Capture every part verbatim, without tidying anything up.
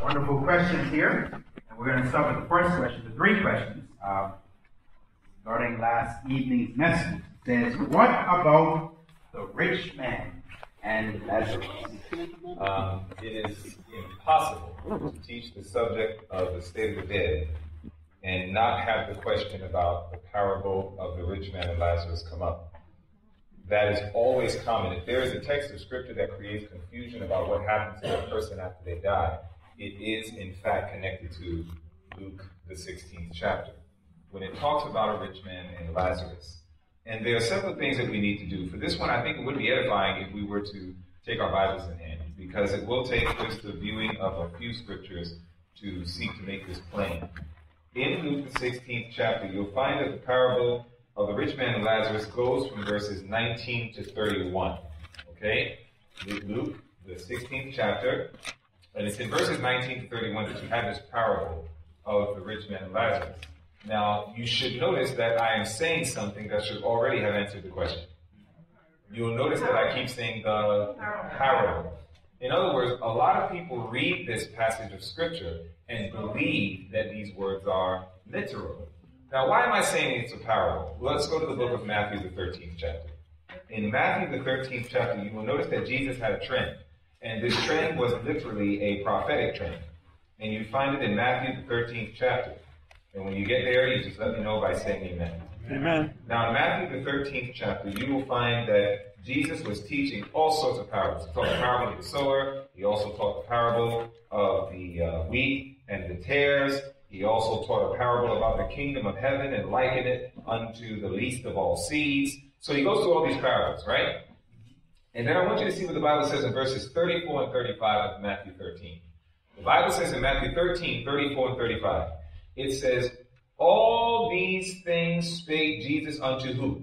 wonderful questions here. And we're going to start with the first question, the three questions, uh, regarding last evening's message. It says, what about the rich man and Lazarus? Um, it is impossible to teach the subject of the state of the dead and not have the question about the parable of the rich man and Lazarus come up. That is always common. If there is a text of scripture that creates confusion about what happens to a person after they die, it is in fact connected to Luke, the sixteenth chapter, when it talks about a rich man and Lazarus. And there are several things that we need to do. For this one, I think it would be edifying if we were to take our Bibles in hand, because it will take just the viewing of a few scriptures to seek to make this plain. In Luke, the sixteenth chapter, you'll find that the parable of the rich man and Lazarus goes from verses nineteen to thirty-one. Okay? Luke, the sixteenth chapter, and it's in verses nineteen to thirty-one that you have this parable of the rich man and Lazarus. Now, you should notice that I am saying something that should already have answered the question. You'll notice that I keep saying the parable. In other words, a lot of people read this passage of scripture and believe that these words are literal. Now, why am I saying it's a parable? Well, let's go to the book of Matthew, the thirteenth chapter. In Matthew, the thirteenth chapter, you will notice that Jesus had a trend. And this trend was literally a prophetic trend. And you find it in Matthew, the thirteenth chapter. And when you get there, you just let me know by saying amen. Amen. Now, in Matthew, the thirteenth chapter, you will find that Jesus was teaching all sorts of parables. He taught the parable of the sower. He also taught the parable of the uh, wheat and the tares. He also taught a parable about the kingdom of heaven and likened it unto the least of all seeds. So he goes through all these parables, right? And then I want you to see what the Bible says in verses thirty-four and thirty-five of Matthew thirteen. The Bible says in Matthew thirteen, thirty-four and thirty-five, it says, all these things spake Jesus unto who?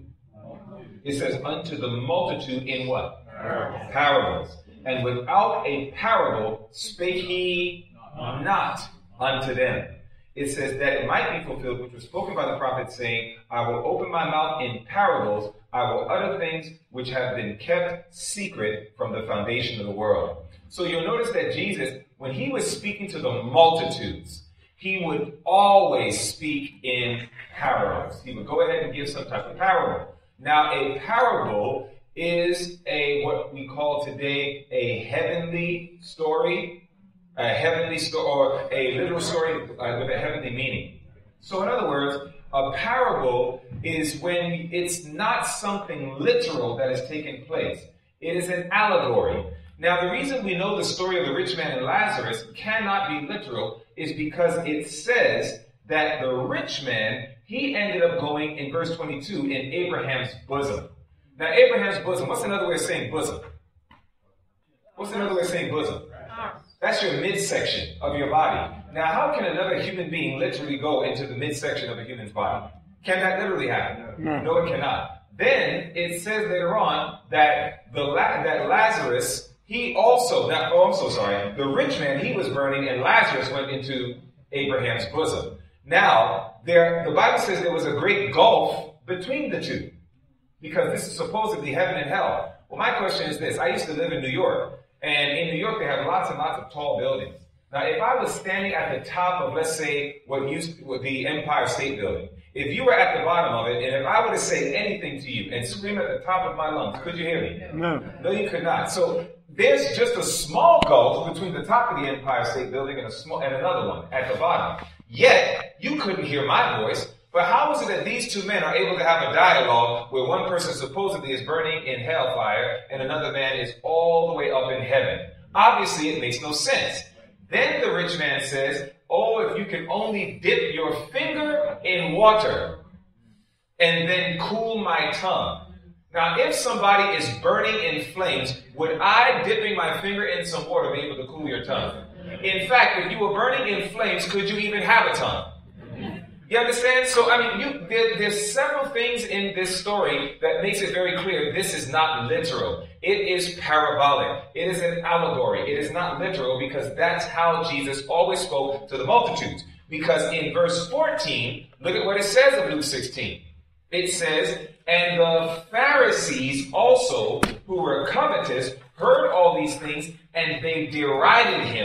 It says, unto the multitude in what? Parables. Parables. And without a parable spake he not unto them. It says that it might be fulfilled, which was spoken by the prophet, saying, I will open my mouth in parables, I will utter things which have been kept secret from the foundation of the world. So you'll notice that Jesus, when he was speaking to the multitudes, he would always speak in parables. He would go ahead and give some type of parable. Now, a parable is a what we call today a heavenly story. A heavenly story, or a literal story uh, with a heavenly meaning. So in other words, a parable is when it's not something literal that has taken place. It is an allegory. Now, the reason we know the story of the rich man and Lazarus cannot be literal is because it says that the rich man, he ended up going, in verse twenty-two, in Abraham's bosom. Now, Abraham's bosom, what's another way of saying bosom? What's another way of saying bosom? That's your midsection of your body. Now, how can another human being literally go into the midsection of a human's body? Can that literally happen? No, no it cannot. Then it says later on that the that Lazarus, he also, not, oh, I'm so sorry, the rich man, he was burning, and Lazarus went into Abraham's bosom. Now, there, the Bible says there was a great gulf between the two, because this is supposedly heaven and hell. Well, my question is this. I used to live in New York. And in New York, they have lots and lots of tall buildings. Now, if I was standing at the top of, let's say, what used to be the Empire State Building, if you were at the bottom of it, and if I were to say anything to you and scream at the top of my lungs, could you hear me? No. No, you could not. So there's just a small gulf between the top of the Empire State Building and a small and another one at the bottom. Yet, you couldn't hear my voice. But how is it that these two men are able to have a dialogue where one person supposedly is burning in hellfire and another man is all the way up in heaven? Obviously, it makes no sense. Then the rich man says, oh, if you can only dip your finger in water and then cool my tongue. Now, if somebody is burning in flames, would I, dipping my finger in some water, be able to cool your tongue? In fact, if you were burning in flames, could you even have a tongue? You understand? So, I mean, you, there, there's several things in this story that makes it very clear this is not literal. It is parabolic. It is an allegory. It is not literal because that's how Jesus always spoke to the multitudes. Because in verse fourteen, look at what it says in Luke sixteen. It says, and the Pharisees also, who were covetous, heard all these things, and they derided him,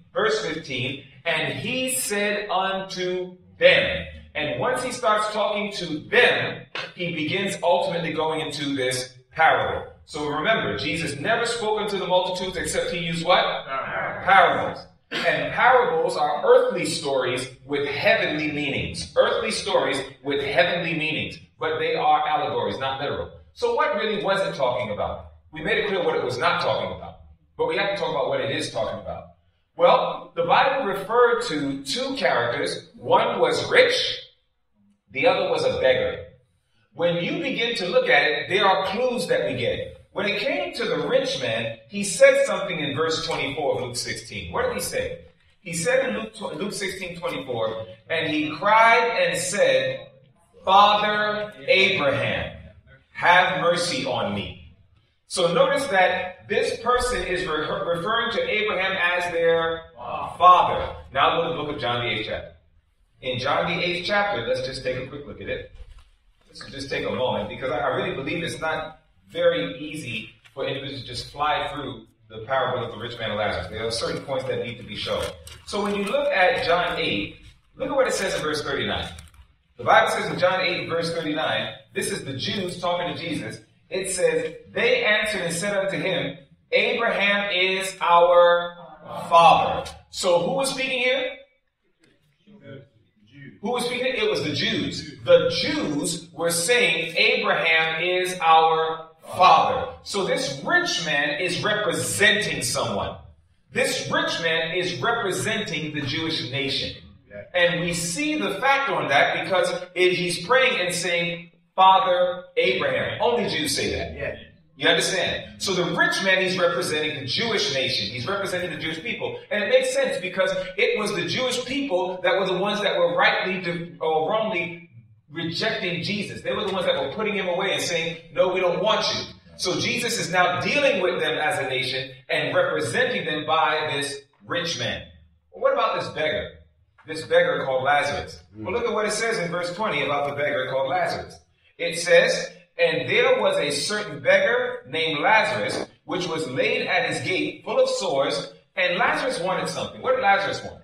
Verse fifteen, and he said unto them. And once he starts talking to them, he begins ultimately going into this parable. So remember, Jesus never spoke to the multitudes except he used what? Parables. And parables are earthly stories with heavenly meanings. Earthly stories with heavenly meanings. But they are allegories, not literal. So what really was it talking about? We made it clear what it was not talking about. But we have to talk about what it is talking about. Well, the Bible referred to two characters. One was rich. The other was a beggar. When you begin to look at it, there are clues that we get. When it came to the rich man, he said something in verse twenty-four of Luke sixteen. What did he say? He said in Luke, Luke sixteen twenty-four, and he cried and said, Father Abraham, have mercy on me. So notice that this person is re- referring to Abraham as their father. Now look at the book of John, the eighth chapter. In John, the eighth chapter, let's just take a quick look at it. Let's just take a moment, because I really believe it's not very easy for individuals to just fly through the parable of the rich man and Lazarus. There are certain points that need to be shown. So when you look at John eight, look at what it says in verse thirty-nine. The Bible says in John eight, verse thirty-nine, this is the Jews talking to Jesus. It says, they answered and said unto him, Abraham is our father. So who was speaking here? Who was speaking? It was the Jews. The Jews were saying, Abraham is our father. So this rich man is representing someone. This rich man is representing the Jewish nation. And we see the fact on that because it, he's praying and saying, Father Abraham. Only Jews say that. Yeah. You understand? So the rich man, he's representing the Jewish nation. He's representing the Jewish people. And it makes sense because it was the Jewish people that were the ones that were rightly de- or wrongly rejecting Jesus. They were the ones that were putting him away and saying, no, we don't want you. So Jesus is now dealing with them as a nation and representing them by this rich man. Well, what about this beggar? This beggar called Lazarus. Well, look at what it says in verse twenty about the beggar called Lazarus. It says, and there was a certain beggar named Lazarus, which was laid at his gate, full of sores, and Lazarus wanted something. What did Lazarus want?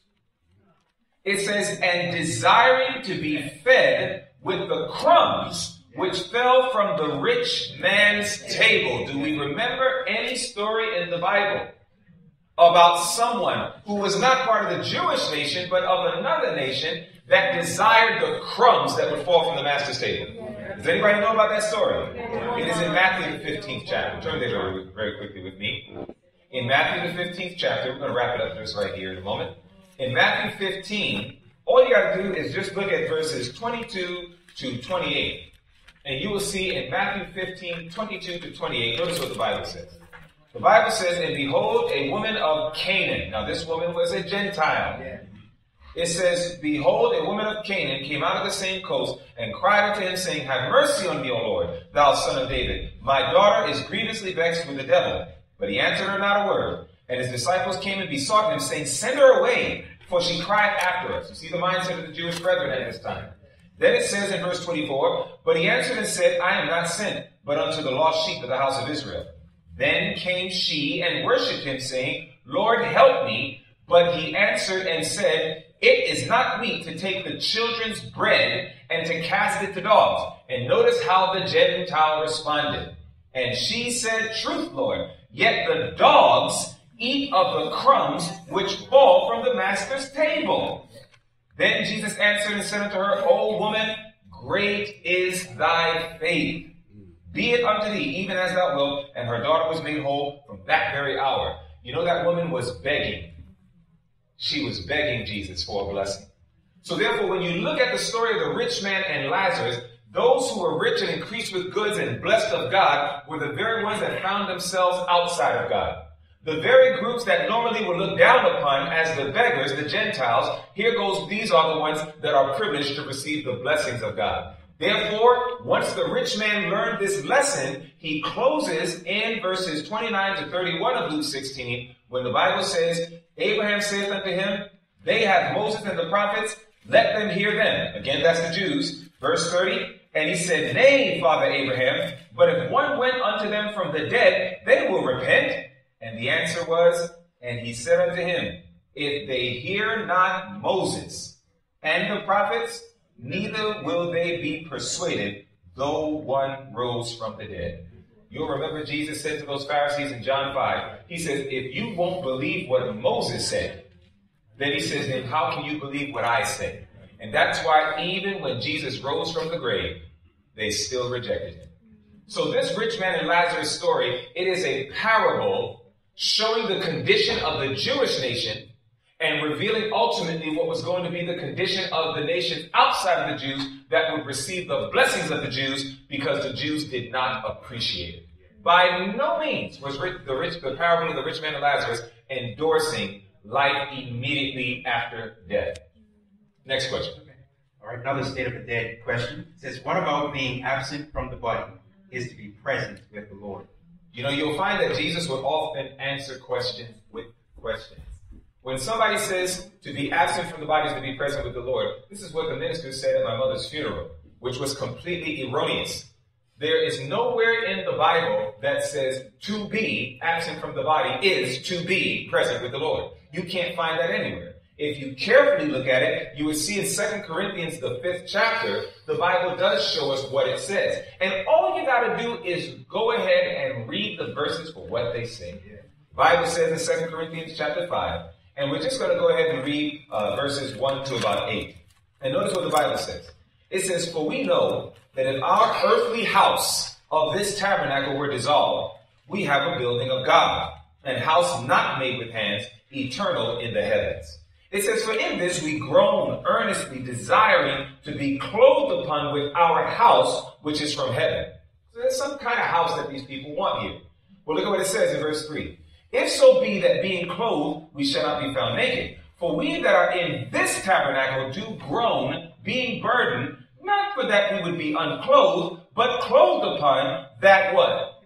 It says, and desiring to be fed with the crumbs which fell from the rich man's table. Do we remember any story in the Bible about someone who was not part of the Jewish nation, but of another nation that desired the crumbs that would fall from the master's table? Does anybody know about that story? It is in Matthew the fifteenth chapter. Turn there very, very quickly with me. In Matthew the fifteenth chapter, we're going to wrap it up just right here in a moment. In Matthew fifteen, all you got to do is just look at verses twenty-two to twenty-eight. And you will see in Matthew fifteen, twenty-two to twenty-eight, notice what the Bible says. The Bible says, and behold, a woman of Canaan. Now this woman was a Gentile. Yeah. It says, behold, a woman of Canaan came out of the same coast and cried unto him, saying, have mercy on me, O Lord, thou son of David. My daughter is grievously vexed with the devil. But he answered her not a word. And his disciples came and besought him, saying, send her away, for she cried after us. You see the mindset of the Jewish brethren at this time. Then it says in verse twenty-four, but he answered and said, I am not sent, but unto the lost sheep of the house of Israel. Then came she and worshipped him, saying, Lord, help me. But he answered and said, it is not meet to take the children's bread and to cast it to dogs. And notice how the Gentile responded. And she said, truth, Lord, yet the dogs eat of the crumbs which fall from the master's table. Then Jesus answered and said unto her, O woman, great is thy faith. Be it unto thee, even as thou wilt. And her daughter was made whole from that very hour. You know, that woman was begging. She was begging Jesus for a blessing. So therefore, when you look at the story of the rich man and Lazarus, those who were rich and increased with goods and blessed of God were the very ones that found themselves outside of God. The very groups that normally were looked down upon as the beggars, the Gentiles, here goes, these are the ones that are privileged to receive the blessings of God. Therefore, once the rich man learned this lesson, he closes in verses twenty-nine to thirty-one of Luke sixteen, when the Bible says, Abraham saith unto him, they have Moses and the prophets, let them hear them. Again, that's the Jews. Verse thirty, and he said, nay, Father Abraham, but if one went unto them from the dead, they will repent. And the answer was, and he said unto him, if they hear not Moses and the prophets, neither will they be persuaded, though one rose from the dead. You'll remember Jesus said to those Pharisees in John five, he says, if you won't believe what Moses said, then he says, then how can you believe what I say? And that's why even when Jesus rose from the grave, they still rejected him. So this rich man and Lazarus story, it is a parable showing the condition of the Jewish nation and revealing ultimately what was going to be the condition of the nations outside of the Jews that would receive the blessings of the Jews because the Jews did not appreciate it. By no means was the, rich, the parable of the rich man and Lazarus endorsing life immediately after death. Next question. All right, another state of the dead question. It says, what about being absent from the body is to be present with the Lord? You know, you'll find that Jesus would often answer questions with questions. When somebody says to be absent from the body is to be present with the Lord, this is what the minister said at my mother's funeral, which was completely erroneous. There is nowhere in the Bible that says to be absent from the body is to be present with the Lord. You can't find that anywhere. If you carefully look at it, you would see in Second Corinthians, the fifth chapter, the Bible does show us what it says. And all you got to do is go ahead and read the verses for what they say. The Bible says in Second Corinthians chapter five, and we're just going to go ahead and read uh, verses one to about eight. And notice what the Bible says. It says, for we know that if our earthly house of this tabernacle were dissolved, we have a building of God, an house not made with hands, eternal in the heavens. It says, for in this we groan earnestly, desiring to be clothed upon with our house, which is from heaven. So there's some kind of house that these people want here. Well, look at what it says in verse three. If so be that being clothed, we shall not be found naked. For we that are in this tabernacle do groan, being burdened, not for that we would be unclothed, but clothed upon that what?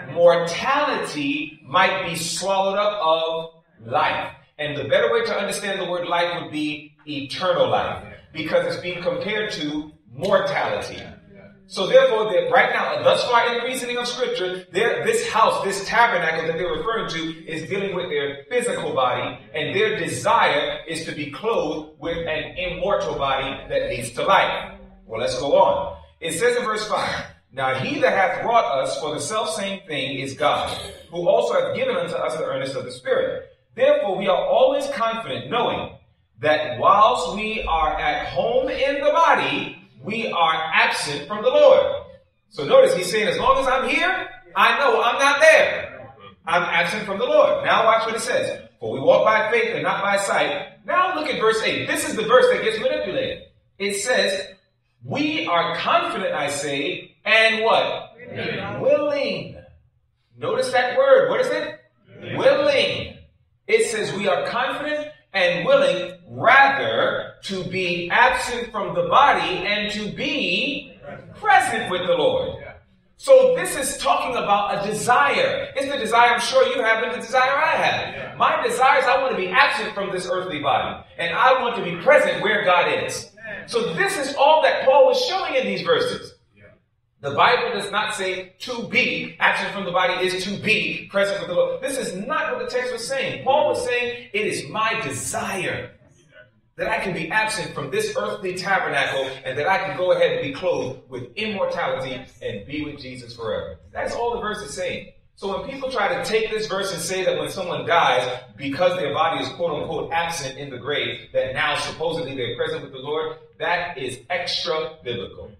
Mortality might be swallowed up of life. And the better way to understand the word life would be eternal life, because it's being compared to mortality. So therefore, right now, thus far in the reasoning of Scripture, this house, this tabernacle that they're referring to is dealing with their physical body, and their desire is to be clothed with an immortal body that leads to life. Well, let's go on. It says in verse five, now he that hath wrought us for the selfsame thing is God, who also hath given unto us the earnest of the Spirit. Therefore, we are always confident, knowing that whilst we are at home in the body, we are absent from the Lord. So notice he's saying, as long as I'm here, I know I'm not there. I'm absent from the Lord. Now watch what it says. For we walk by faith and not by sight. Now look at verse eight. This is the verse that gets manipulated. It says, we are confident, I say, and what? Willing. Willing. Notice that word. What is it? Willing. Willing. It says we are confident and willing rather to be absent from the body and to be present with the Lord. So this is talking about a desire. It's the desire I'm sure you have and the desire I have. My desire is I want to be absent from this earthly body and I want to be present where God is. So this is all that Paul was showing in these verses. The Bible does not say to be absent from the body is to be present with the Lord. This is not what the text was saying. Paul was saying it is my desire that I can be absent from this earthly tabernacle and that I can go ahead and be clothed with immortality and be with Jesus forever. That's all the verse is saying. So when people try to take this verse and say that when someone dies, because their body is quote unquote absent in the grave, that now supposedly they're present with the Lord, that is extra biblical.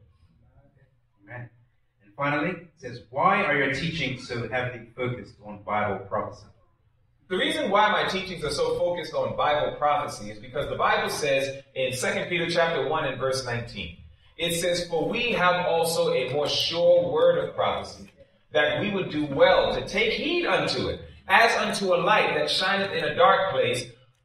Amen. And finally, it says, why are your teachings so heavily focused on Bible prophecy? The reason why my teachings are so focused on Bible prophecy is because the Bible says in Second Peter chapter one and verse nineteen, it says, for we have also a more sure word of prophecy, that we would do well to take heed unto it, as unto a light that shineth in a dark place,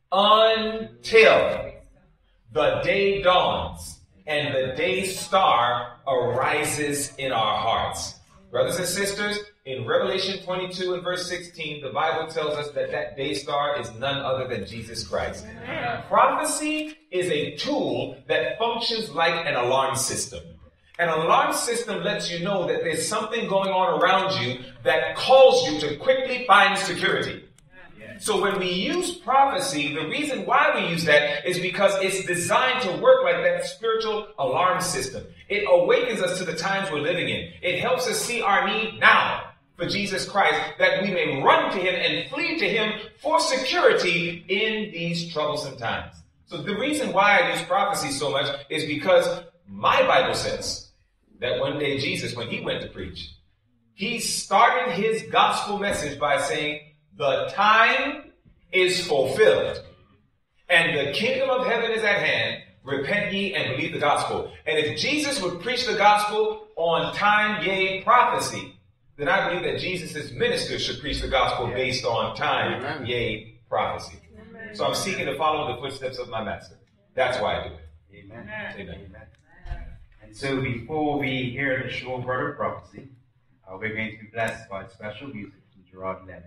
until the day dawns and the day star arises in our hearts. Brothers and sisters, in Revelation twenty-two and verse sixteen, the Bible tells us that that day star is none other than Jesus Christ. Amen. Prophecy is a tool that functions like an alarm system. An alarm system lets you know that there's something going on around you that calls you to quickly find security. so when we use prophecy, the reason why we use that is because it's designed to work like that spiritual alarm system. It awakens us to the times we're living in. It helps us see our need now for Jesus Christ, that we may run to him and flee to him for security in these troublesome times. So the reason why I use prophecy so much is because my Bible says that one day Jesus, when he went to preach, he started his gospel message by saying, the time is fulfilled and the kingdom of heaven is at hand. Repent ye and believe the gospel. And if Jesus would preach the gospel on time, yea, prophecy, then I believe that Jesus' ministers should preach the gospel based on time, Amen. Yea, prophecy. Amen. So I'm seeking to follow the footsteps of my master. That's why I do it. Amen. Amen. Amen. And so before we hear the short word of prophecy, uh, we're going to be blessed by special music from Gerard Leonard.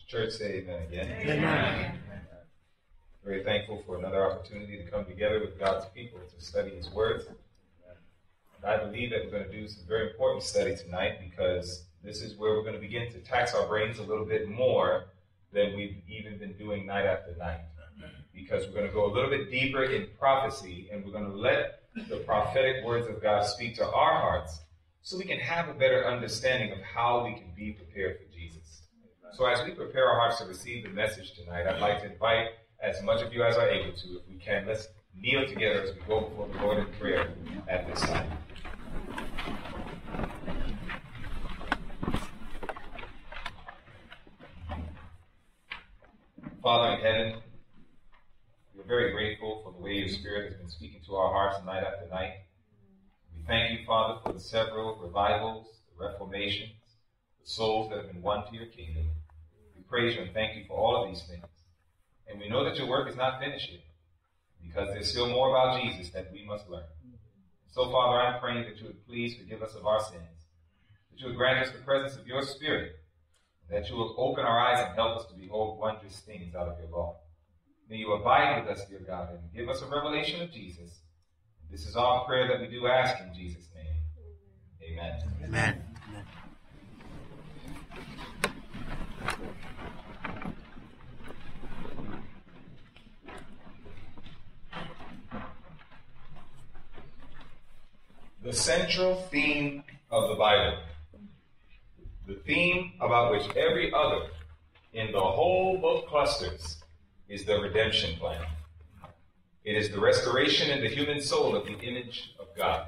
Church say amen again. Amen. Very thankful for another opportunity to come together with God's people to study His words. And I believe that we're going to do some very important study tonight, because this is where we're going to begin to tax our brains a little bit more than we've even been doing night after night. Because we're going to go a little bit deeper in prophecy, and we're going to let the prophetic words of God speak to our hearts so we can have a better understanding of how we can be prepared for Jesus. So as we prepare our hearts to receive the message tonight, I'd like to invite as much of you as are able to, if we can, let's kneel together as we go before the Lord in prayer at this time. Father in heaven, we're very grateful for the way your Spirit has been speaking to our hearts night after night. We thank you, Father, for the several revivals, the reformations, the souls that have been won to your kingdom. We praise you and thank you for all of these things. And we know that your work is not finished yet, because there's still more about Jesus that we must learn. So, Father, I'm praying that you would please forgive us of our sins, that you would grant us the presence of your Spirit, and that you will open our eyes and help us to behold wondrous things out of your law. May you abide with us, dear God, and give us a revelation of Jesus. This is our prayer that we do ask in Jesus' name. Amen. Amen. The central theme of the Bible, the theme about which every other in the whole book clusters, is the redemption plan. It is the restoration in the human soul of the image of God.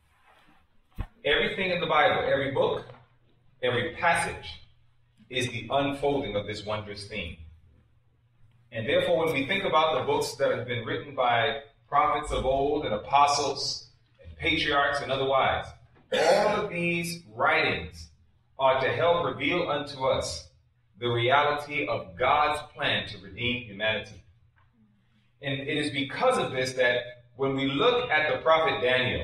Everything in the Bible, every book, every passage, is the unfolding of this wondrous theme. And therefore, when we think about the books that have been written by prophets of old and apostles, patriarchs and otherwise, all of these writings are to help reveal unto us the reality of God's plan to redeem humanity. And it is because of this that when we look at the prophet Daniel,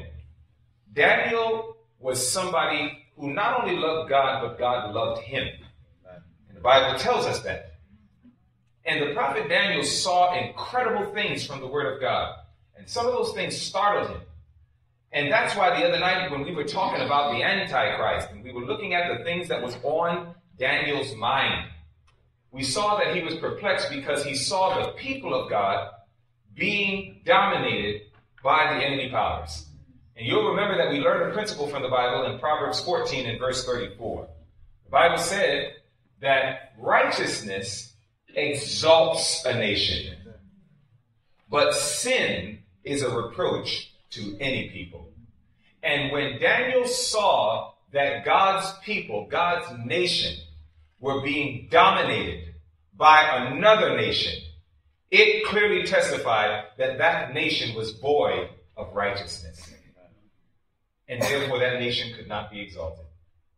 Daniel was somebody who not only loved God, but God loved him. And the Bible tells us that. And the prophet Daniel saw incredible things from the Word of God. And some of those things startled him. And that's why the other night when we were talking about the Antichrist and we were looking at the things that was on Daniel's mind, we saw that he was perplexed because he saw the people of God being dominated by the enemy powers. And you'll remember that we learned a principle from the Bible in Proverbs fourteen and verse thirty-four. The Bible said that righteousness exalts a nation, but sin is a reproach to any people. And when Daniel saw that God's people, God's nation, were being dominated by another nation, it clearly testified that that nation was void of righteousness. And therefore that nation could not be exalted.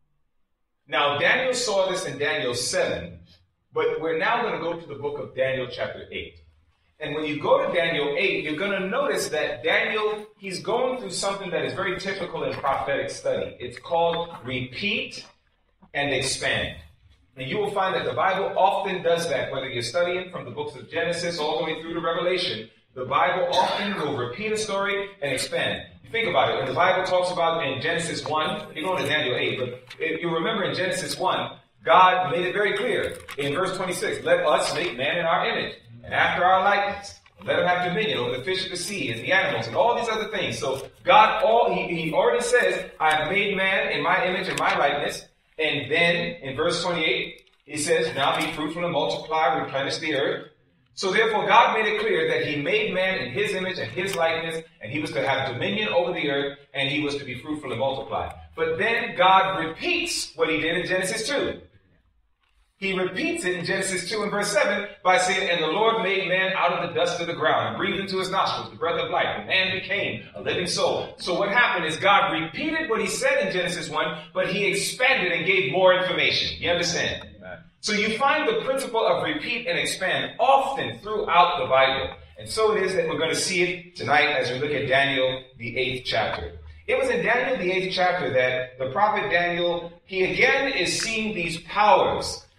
Now Daniel saw this in Daniel seven, but we're now going to go to the book of Daniel chapter eight. And when you go to Daniel eight, you're going to notice that Daniel, he's going through something that is very typical in prophetic study. It's called repeat and expand. And you will find that the Bible often does that, whether you're studying from the books of Genesis all the way through to Revelation. The Bible often will repeat a story and expand. You think about it. When the Bible talks about in Genesis one, you're going to Daniel eight, but if you remember in Genesis one, God made it very clear in verse twenty-six, let us make man in our image. And after our likeness, let him have dominion over the fish of the sea and the animals and all these other things. So God, all he, he already says, I have made man in my image and my likeness. And then in verse twenty-eight, he says, now be fruitful and multiply, replenish the earth. So therefore God made it clear that he made man in his image and his likeness, and he was to have dominion over the earth, and he was to be fruitful and multiply. But then God repeats what he did in Genesis two. He repeats it in Genesis two and verse seven by saying, and the Lord made man out of the dust of the ground and breathed into his nostrils the breath of life, and man became a living soul. So what happened is God repeated what he said in Genesis one, but he expanded and gave more information. You understand? Amen. So you find the principle of repeat and expand often throughout the Bible. And so it is that we're going to see it tonight as we look at Daniel, the eighth chapter. It was in Daniel, the eighth chapter, that the prophet Daniel, he again is seeing these powers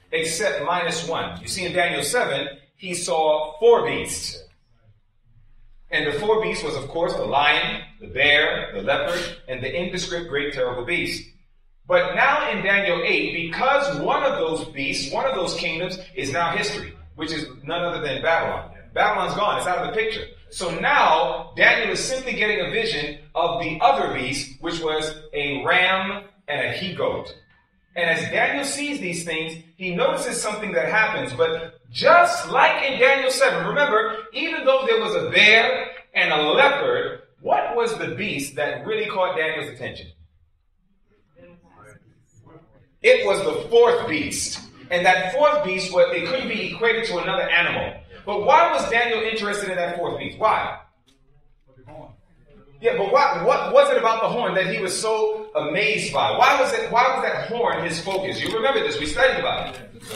except minus one. You see in Daniel seven, he saw four beasts. And the four beasts was, of course, the lion, the bear, the leopard, and the indescript great terrible beast. But now in Daniel eight, because one of those beasts, one of those kingdoms is now history, which is none other than Babylon. Babylon's gone. It's out of the picture. So now Daniel is simply getting a vision of the other beast, which was a ram and a he-goat. And as Daniel sees these things, he notices something that happens. But just like in Daniel seven, remember, even though there was a bear and a leopard, what was the beast that really caught Daniel's attention? It was the fourth beast. And that fourth beast, what it couldn't be equated to another animal. But why was Daniel interested in that fourth beast? Why? Yeah, but what, what was it about the horn that he was so amazed by? Why was it? Why was that horn his focus? You remember this. We studied about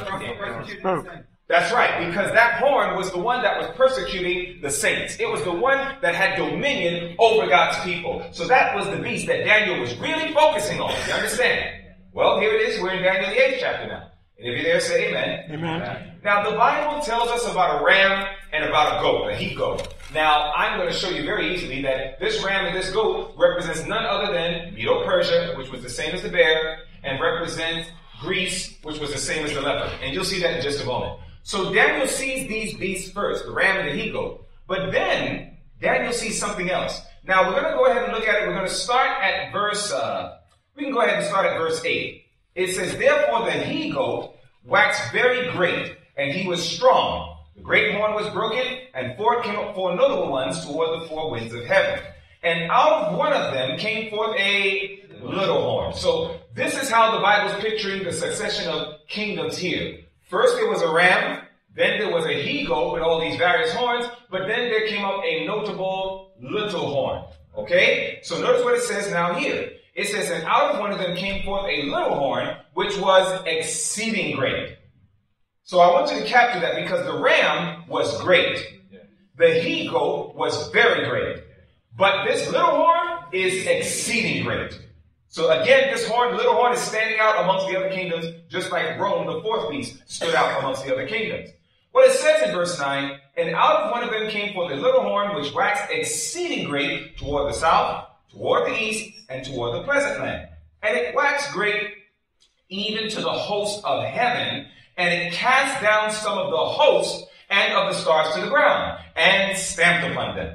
it. That's right, because that horn was the one that was persecuting the saints. It was the one that had dominion over God's people. So that was the beast that Daniel was really focusing on. You understand? Well, here it is. We're in Daniel the eighth chapter now. And if you're there, say amen. Amen. Now, the Bible tells us about a ram and about a goat, a he-goat. Now, I'm going to show you very easily that this ram and this goat represents none other than Medo-Persia, which was the same as the bear, and represents Greece, which was the same as the leopard. And you'll see that in just a moment. So Daniel sees these beasts first, the ram and the he-goat. But then, Daniel sees something else. Now, we're going to go ahead and look at it. We're going to start at verse, uh, we can go ahead and start at verse eight. It says, therefore the he-goat waxed very great, and he was strong. The great horn was broken, and forth came up four notable ones toward the four winds of heaven. And out of one of them came forth a little horn. So this is how the Bible's picturing the succession of kingdoms here. First there was a ram, then there was a he-goat with all these various horns, but then there came up a notable little horn. Okay? So notice what it says now here. It says, and out of one of them came forth a little horn, which was exceeding great. So I want you to capture that because the ram was great. The he-goat was very great. But this little horn is exceeding great. So again, this horn, little horn is standing out amongst the other kingdoms, just like Rome, the fourth beast, stood out amongst the other kingdoms. Well, it says in verse nine, and out of one of them came forth a little horn, which waxed exceeding great toward the south, toward the east, and toward the pleasant land. And it waxed great even to the host of heaven, and it cast down some of the host and of the stars to the ground, and stamped upon them.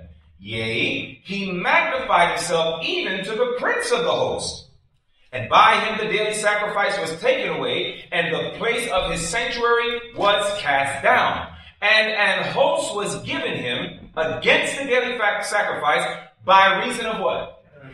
Yea, he magnified himself even to the prince of the host. And by him the daily sacrifice was taken away, and the place of his sanctuary was cast down. And an host was given him against the daily sacrifice by reason of what?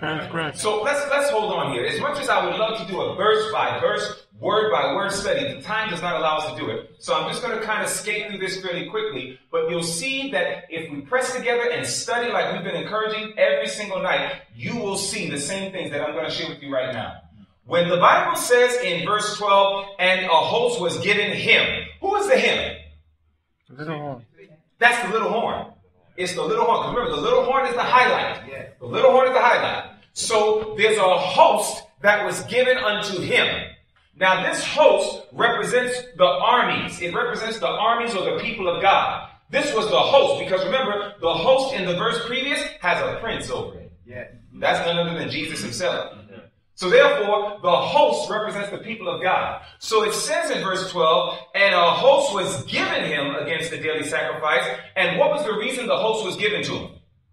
So let's let's hold on here. As much as I would love to do a verse by verse, word by word study, the time does not allow us to do it. So I'm just going to kind of skate through this fairly quickly. But you'll see that if we press together and study like we've been encouraging every single night, you will see the same things that I'm going to share with you right now. When the Bible says in verse twelve, and a host was given him, who is the him? Little horn. That's the little horn. It's the little horn. Remember, the little horn is the highlight. The little horn is the highlight. So there's a host that was given unto him. Now this host represents the armies. It represents the armies or the people of God. This was the host because remember, the host in the verse previous has a prince over it. Yeah. That's none other than Jesus himself. So therefore, the host represents the people of God. So it says in verse twelve, and a host was given him against the daily sacrifice. And what was the reason the host was given to him?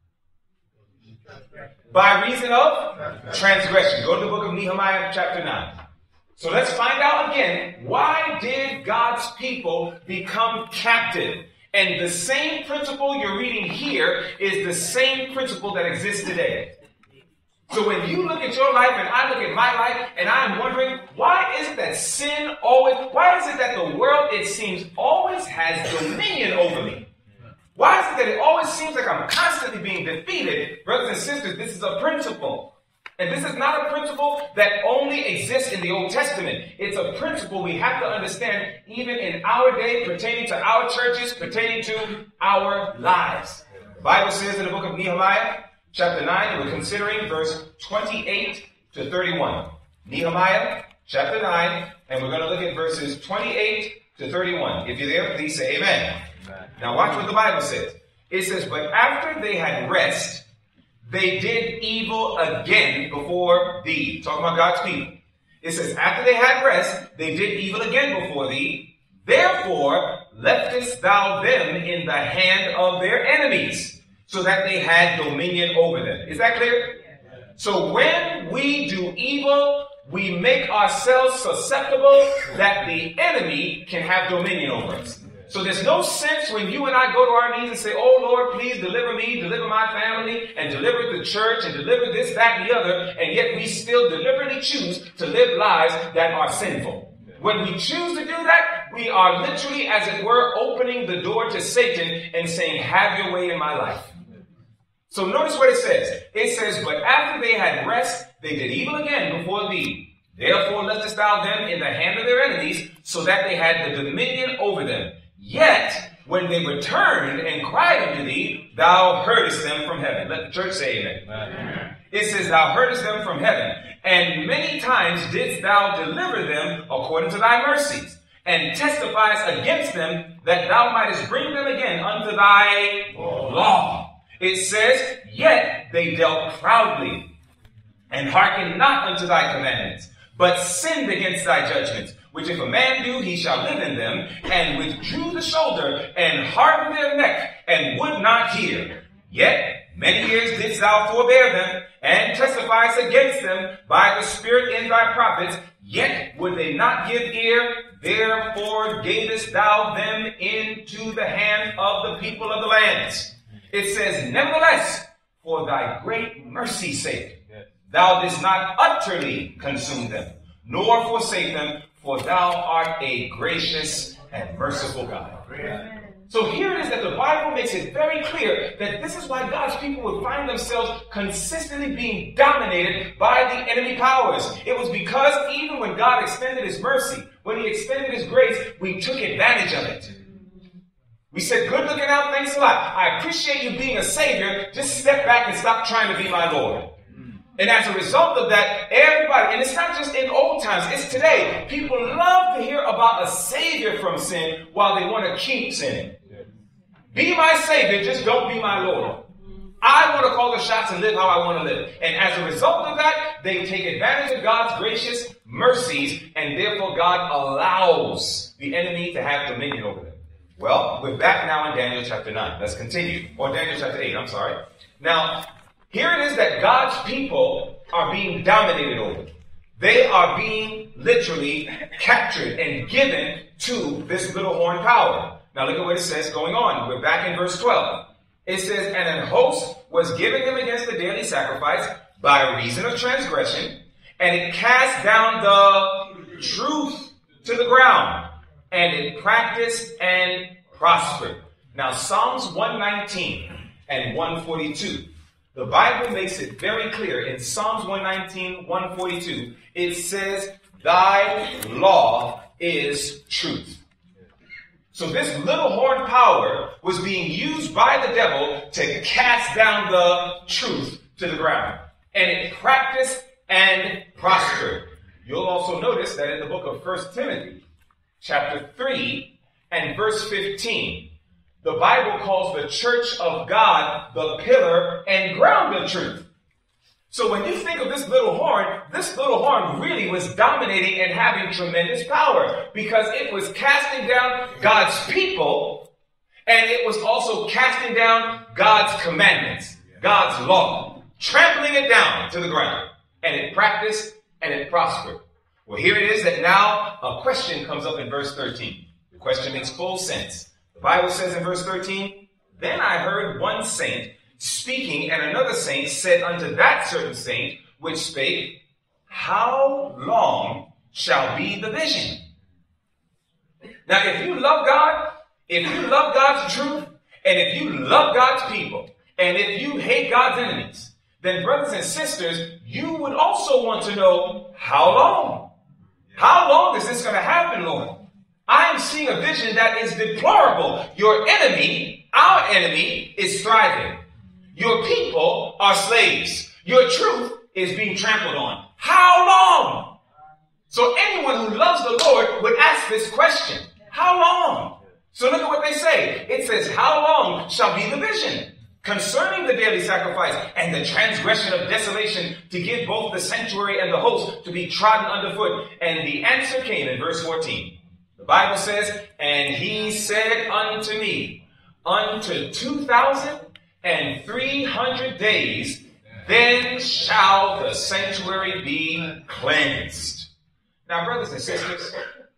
By reason of transgression. Go to the book of Nehemiah chapter nine. So let's find out again, why did God's people become captive? And the same principle you're reading here is the same principle that exists today. So when you look at your life and I look at my life and I'm wondering, why is it that sin always, why is it that the world, it seems, always has dominion over me? Why is it that it always seems like I'm constantly being defeated? Brothers and sisters, this is a principle. And this is not a principle that only exists in the Old Testament. It's a principle we have to understand even in our day, pertaining to our churches, pertaining to our lives. The Bible says in the book of Nehemiah, chapter nine, we're considering verse twenty-eight to thirty-one. Nehemiah, chapter nine, and we're going to look at verses twenty-eight to thirty-one. If you're there, please say amen. Amen. Now watch what the Bible says. It says, but after they had rest, they did evil again before thee. Talking about God's people. It says, after they had rest, they did evil again before thee. Therefore, leftest thou them in the hand of their enemies, so that they had dominion over them. Is that clear? Yes. So when we do evil, we make ourselves susceptible that the enemy can have dominion over us. So there's no sense when you and I go to our knees and say, oh Lord, please deliver me, deliver my family, and deliver the church, and deliver this, that, and the other, and yet we still deliberately choose to live lives that are sinful. When we choose to do that, we are literally, as it were, opening the door to Satan and saying, have your way in my life. So notice what it says. It says, but after they had rest, they did evil again before thee. Therefore lettest thou them in the hand of their enemies, so that they had the dominion over them. Yet, when they returned and cried unto thee, thou heardest them from heaven. Let the church say amen. Amen. It says, thou heardest them from heaven, and many times didst thou deliver them according to thy mercies, and testifiest against them, that thou mightest bring them again unto thy law. It says, yet they dealt proudly, and hearkened not unto thy commandments, but sinned against thy judgments, which if a man do, he shall live in them, and withdrew the shoulder, and hardened their neck, and would not hear. Yet many years didst thou forbear them, and testifiest against them by the Spirit in thy prophets, yet would they not give ear. Therefore gavest thou them into the hand of the people of the lands. It says, nevertheless, for thy great mercy's sake, thou didst not utterly consume them, nor forsake them, for thou art a gracious and merciful God. Amen. So here it is that the Bible makes it very clear that this is why God's people would find themselves consistently being dominated by the enemy powers. It was because even when God extended his mercy, when he extended his grace, we took advantage of it. We said, good looking out, thanks a lot. I appreciate you being a savior. Just step back and stop trying to be my Lord. And as a result of that, everybody, and it's not just in old times, it's today. People love to hear about a savior from sin while they want to keep sinning. Be my savior, just don't be my Lord. I want to call the shots and live how I want to live. And as a result of that, they take advantage of God's gracious mercies, and therefore God allows the enemy to have dominion over them. Well, we're back now in Daniel chapter nine. Let's continue. Or Daniel chapter eight, I'm sorry. Now, here it is that God's people are being dominated over. They are being literally captured and given to this little horn power. Now look at what it says going on. We're back in verse twelve. It says, and an host was given him against the daily sacrifice by reason of transgression, and it cast down the truth to the ground, and it practiced and prospered. Now Psalms one nineteen and one forty-two. The Bible makes it very clear in Psalms one nineteen, one forty-two. It says, thy law is truth. So this little horn power was being used by the devil to cast down the truth to the ground. And it practiced and prospered. You'll also notice that in the book of First Timothy, chapter three and verse fifteen, the Bible calls the church of God the pillar and ground of truth. So when you think of this little horn, this little horn really was dominating and having tremendous power because it was casting down God's people, and it was also casting down God's commandments, God's law, trampling it down to the ground. And it practiced and it prospered. Well, here it is that now a question comes up in verse thirteen. The question makes full sense. The Bible says in verse thirteen, then I heard one saint speaking, and another saint said unto that certain saint which spake, how long shall be the vision? Now, if you love God, if you love God's truth, and if you love God's people, and if you hate God's enemies, then brothers and sisters, you would also want to know, how long? How long is this going to happen, Lord? I am seeing a vision that is deplorable. Your enemy, our enemy, is thriving. Your people are slaves. Your truth is being trampled on. How long? So anyone who loves the Lord would ask this question. How long? So look at what they say. It says, how long shall be the vision concerning the daily sacrifice and the transgression of desolation to give both the sanctuary and the host to be trodden underfoot? And the answer came in verse fourteen. The Bible says, and he said unto me, unto two thousand and three hundred days, then shall the sanctuary be cleansed. Now, brothers and sisters,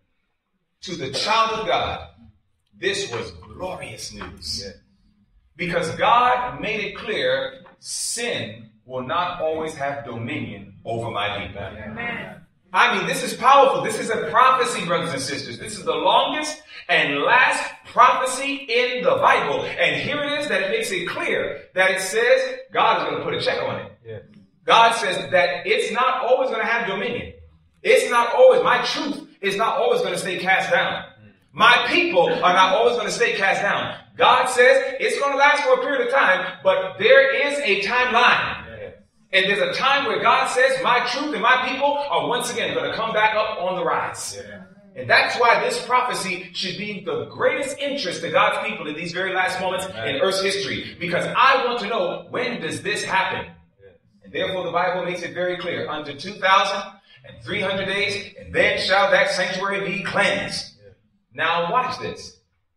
to the child of God, this was glorious news. Because God made it clear, sin will not always have dominion over my people. Amen. I mean, this is powerful. This is a prophecy, brothers and sisters. This is the longest and last prophecy in the Bible. And here it is that it makes it clear that it says God is going to put a check on it. Yes. God says that it's not always going to have dominion. It's not always, my truth is not always going to stay cast down. My people are not always going to stay cast down. God says it's going to last for a period of time, but there is a timeline. And there's a time where God says my truth and my people are once again going to come back up on the rise. Yeah. And that's why this prophecy should be the greatest interest to God's people in these very last moments in Earth's history. Because I want to know, when does this happen? Yeah. And therefore the Bible makes it very clear. Unto two thousand three hundred days, and then shall that sanctuary be cleansed. Yeah. Now watch this.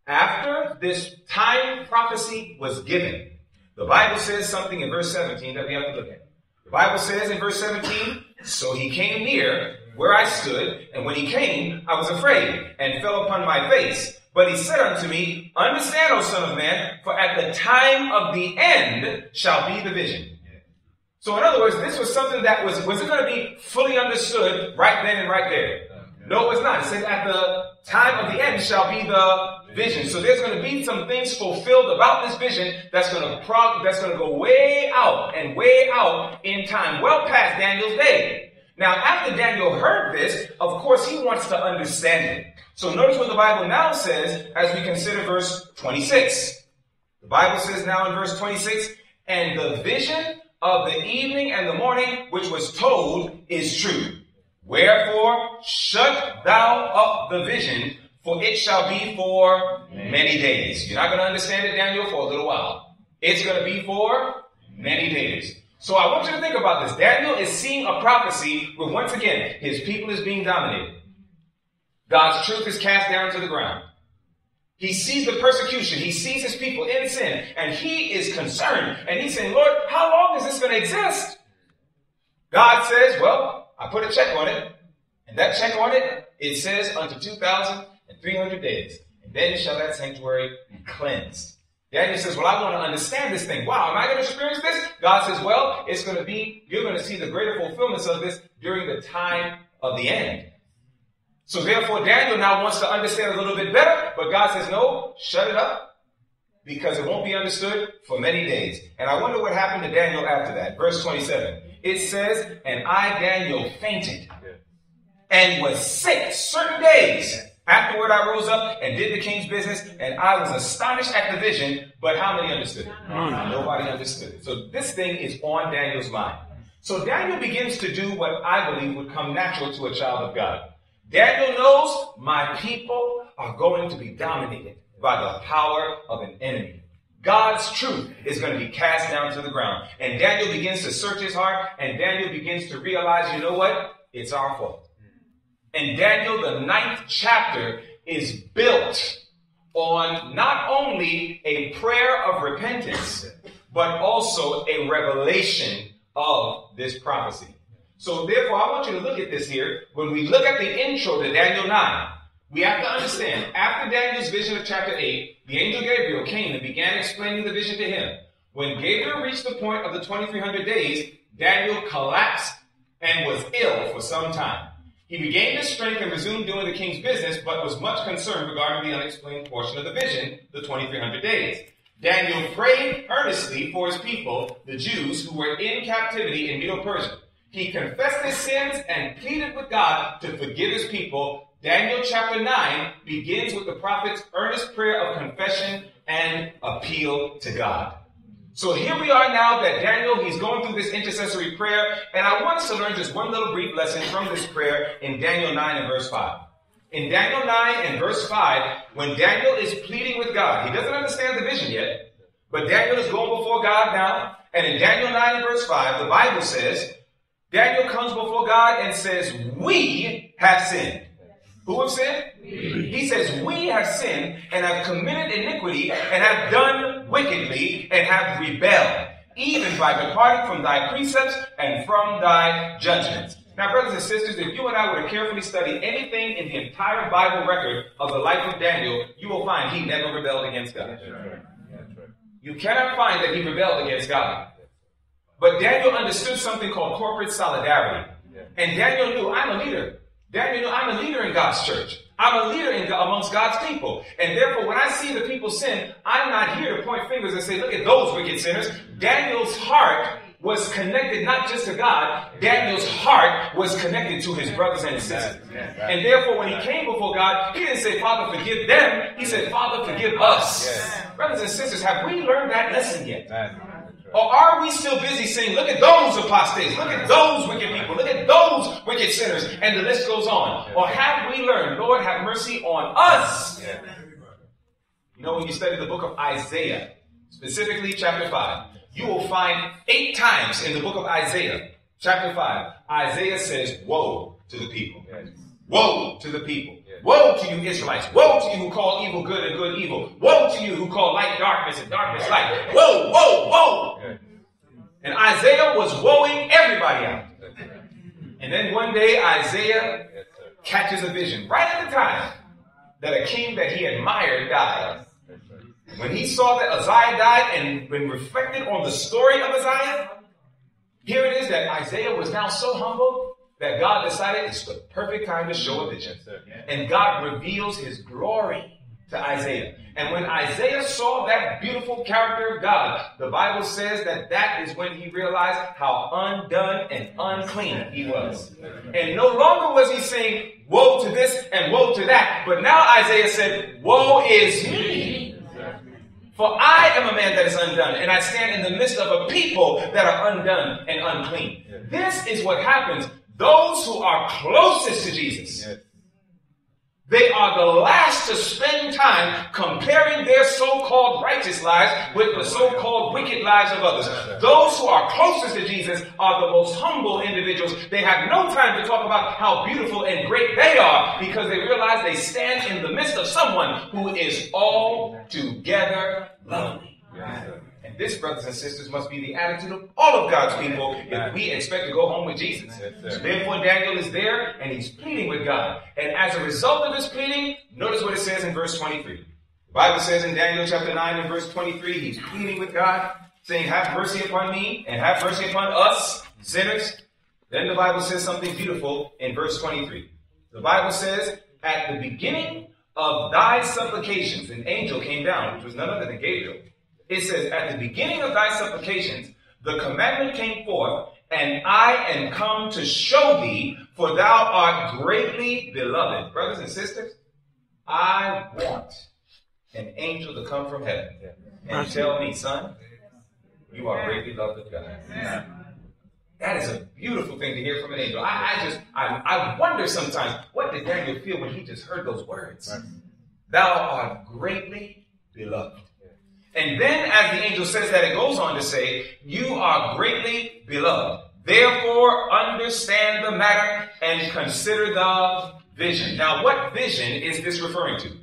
After this time prophecy was given, the Bible says something in verse seventeen that we have to look at. The Bible says in verse seventeen, so he came near where I stood, and when he came, I was afraid, and fell upon my face. But he said unto me, understand, O son of man, for at the time of the end shall be the vision. So in other words, this was something that was, was it going to be fully understood right then and right there? No, it's not. It says at the time of the end shall be the vision. So there's going to be some things fulfilled about this vision that's going to prog- that's going to go way out and way out in time, well past Daniel's day. Now, after Daniel heard this, of course, he wants to understand it. So notice what the Bible now says as we consider verse twenty-six. The Bible says now in verse twenty-six, and the vision of the evening and the morning which was told is true. Wherefore, shut thou up the vision, for it shall be for many days. You're not going to understand it, Daniel, for a little while. It's going to be for many days. So I want you to think about this. Daniel is seeing a prophecy where, once again, his people is being dominated. God's truth is cast down to the ground. He sees the persecution. He sees his people in sin, and he is concerned. And he's saying, Lord, how long is this going to exist? God says, well, I put a check on it, and that check on it, it says unto two thousand three hundred days, and then shall that sanctuary be cleansed. Daniel says, well, I want to understand this thing. Wow, am I going to experience this? God says, well, it's going to be, you're going to see the greater fulfillments of this during the time of the end. So therefore, Daniel now wants to understand a little bit better, but God says, no, shut it up, because it won't be understood for many days. And I wonder what happened to Daniel after that. Verse twenty-seven. It says, and I, Daniel, fainted and was sick certain days. Afterward, I rose up and did the king's business, and I was astonished at the vision. But how many understood it? Mm. Nobody understood it. So this thing is on Daniel's mind. So Daniel begins to do what I believe would come natural to a child of God. Daniel knows my people are going to be dominated by the power of an enemy. God's truth is going to be cast down to the ground. And Daniel begins to search his heart, and Daniel begins to realize, you know what? It's our fault. And Daniel, the ninth chapter, is built on not only a prayer of repentance, but also a revelation of this prophecy. So therefore, I want you to look at this here. When we look at the intro to Daniel nine, we have to understand, after Daniel's vision of chapter eight, the angel Gabriel came and began explaining the vision to him. When Gabriel reached the point of the twenty-three hundred days, Daniel collapsed and was ill for some time. He regained his strength and resumed doing the king's business, but was much concerned regarding the unexplained portion of the vision, the twenty-three hundred days. Daniel prayed earnestly for his people, the Jews, who were in captivity in Medo-Persia. He confessed his sins and pleaded with God to forgive his people. Daniel chapter nine begins with the prophet's earnest prayer of confession and appeal to God. So here we are now that Daniel, he's going through this intercessory prayer, and I want us to learn just one little brief lesson from this prayer in Daniel nine and verse five. In Daniel nine and verse five, when Daniel is pleading with God, he doesn't understand the vision yet, but Daniel is going before God now, and in Daniel nine and verse five, the Bible says, Daniel comes before God and says, we have sinned. Who have sinned? We. He says, we have sinned and have committed iniquity and have done wickedly and have rebelled, even by departing from thy precepts and from thy judgments. Now, brothers and sisters, if you and I were to carefully study anything in the entire Bible record of the life of Daniel, you will find he never rebelled against God. That's right. That's right. You cannot find that he rebelled against God. But Daniel understood something called corporate solidarity. And Daniel knew, I'm a leader. Daniel knew, I'm a leader in God's church. I'm a leader in, amongst God's people. And therefore, when I see the people sin, I'm not here to point fingers and say, look at those wicked sinners. Daniel's heart was connected not just to God. Daniel's heart was connected to his brothers and sisters. And therefore, when he came before God, he didn't say, Father, forgive them. He said, Father, forgive us. Yes. Brothers and sisters, have we learned that lesson yet? Or are we still busy saying, look at those apostates, look at those wicked people, look at those wicked sinners, and the list goes on? Or have we learned, Lord, have mercy on us? You know, when you study the book of Isaiah, specifically chapter five, you will find eight times in the book of Isaiah, chapter five, Isaiah says, woe to the people. Woe to the people. Woe to you Israelites. Woe to you who call evil good and good evil. Woe to you who call light darkness and darkness light. Woe, woe, woe. And Isaiah was woeing everybody out. And then one day Isaiah catches a vision right at the time that a king that he admired died. When he saw that Uzziah died and when reflected on the story of Uzziah, here it is that Isaiah was now so humble that God decided it's the perfect time to show a vision. And God reveals his glory to Isaiah. And when Isaiah saw that beautiful character of God, the Bible says that that is when he realized how undone and unclean he was. And no longer was he saying, woe to this and woe to that. But now Isaiah said, woe is me. For I am a man that is undone, and I stand in the midst of a people that are undone and unclean. This is what happens. Those who are closest to Jesus, they are the last to spend time comparing their so-called righteous lives with the so-called wicked lives of others. Those who are closest to Jesus are the most humble individuals. They have no time to talk about how beautiful and great they are because they realize they stand in the midst of someone who is altogether lovely. And this, brothers and sisters, must be the attitude of all of God's people if we expect to go home with Jesus. So therefore, Daniel is there and he's pleading with God. And as a result of his pleading, notice what it says in verse twenty-three. The Bible says in Daniel chapter nine and verse twenty-three, he's pleading with God, saying, have mercy upon me and have mercy upon us, sinners. Then the Bible says something beautiful in verse twenty-three. The Bible says, at the beginning of thy supplications, an angel came down, which was none other than Gabriel. It says, at the beginning of thy supplications, the commandment came forth, and I am come to show thee, for thou art greatly beloved. Brothers and sisters, I want an angel to come from heaven and tell me, son, you are greatly loved of God. That is a beautiful thing to hear from an angel. I, I just, I, I wonder sometimes, what did Daniel feel when he just heard those words? Thou art greatly beloved. And then as the angel says that, it goes on to say, you are greatly beloved. Therefore, understand the matter and consider the vision. Now, what vision is this referring to?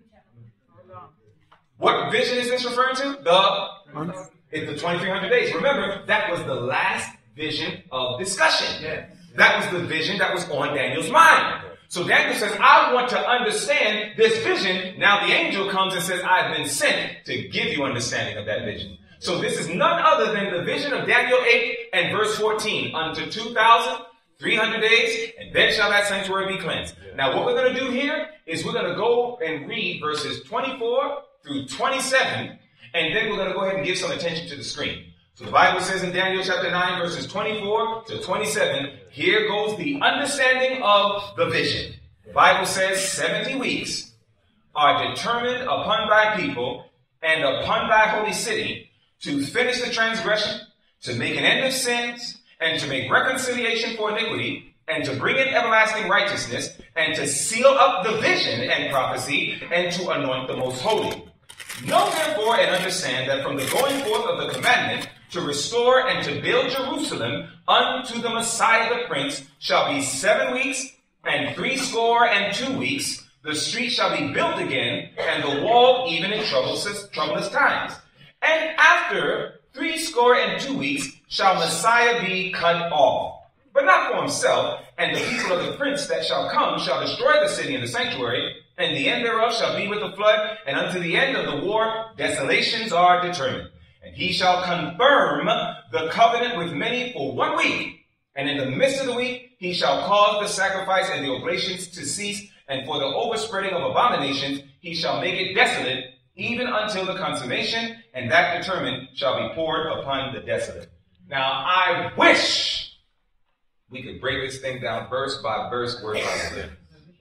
What vision is this referring to? The, it's the twenty-three hundred days. Remember, that was the last vision of discussion. That was the vision that was on Daniel's mind. So Daniel says, I want to understand this vision. Now the angel comes and says, I've been sent to give you understanding of that vision. So this is none other than the vision of Daniel eight and verse fourteen. Unto two thousand three hundred days, and then shall that sanctuary be cleansed. Now what we're going to do here is we're going to go and read verses twenty-four through twenty-seven, and then we're going to go ahead and give some attention to the screen. So the Bible says in Daniel chapter nine, verses twenty-four to twenty-seven, here goes the understanding of the vision. The Bible says seventy weeks are determined upon thy people and upon thy holy city to finish the transgression, to make an end of sins, and to make reconciliation for iniquity, and to bring in everlasting righteousness, and to seal up the vision and prophecy, and to anoint the most holy. Know therefore and understand that from the going forth of the commandment to restore and to build Jerusalem unto the Messiah the Prince shall be seven weeks and threescore and two weeks. The street shall be built again, and the wall even in troublous, troublous times. And after threescore and two weeks shall Messiah be cut off, but not for himself, and the people of the prince that shall come shall destroy the city and the sanctuary, and the end thereof shall be with the flood, and unto the end of the war desolations are determined. And he shall confirm the covenant with many for one week, and in the midst of the week he shall cause the sacrifice and the oblations to cease, and for the overspreading of abominations he shall make it desolate, even until the consummation, and that determined shall be poured upon the desolate. Now I wish we could break this thing down verse by verse, word by word.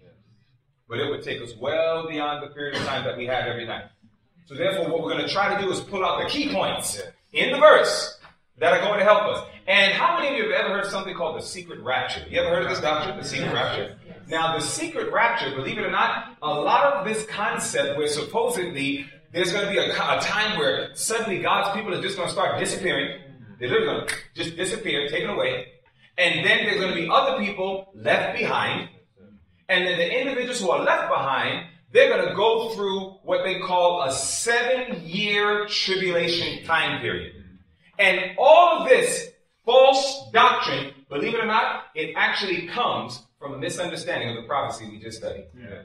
But it would take us well beyond the period of time that we have every night. So therefore, what we're going to try to do is pull out the key points in the verse that are going to help us. And how many of you have ever heard something called the secret rapture? You ever heard of this doctrine, the secret rapture? Now, the secret rapture, believe it or not, a lot of this concept where supposedly there's going to be a, a time where suddenly God's people are just going to start disappearing. They're literally going to just disappear, taken away. And then there's going to be other people left behind. And then the individuals who are left behind, they're going to go through what they call a seven-year tribulation time period. And all of this false doctrine, believe it or not, it actually comes from a misunderstanding of the prophecy we just studied. Yeah.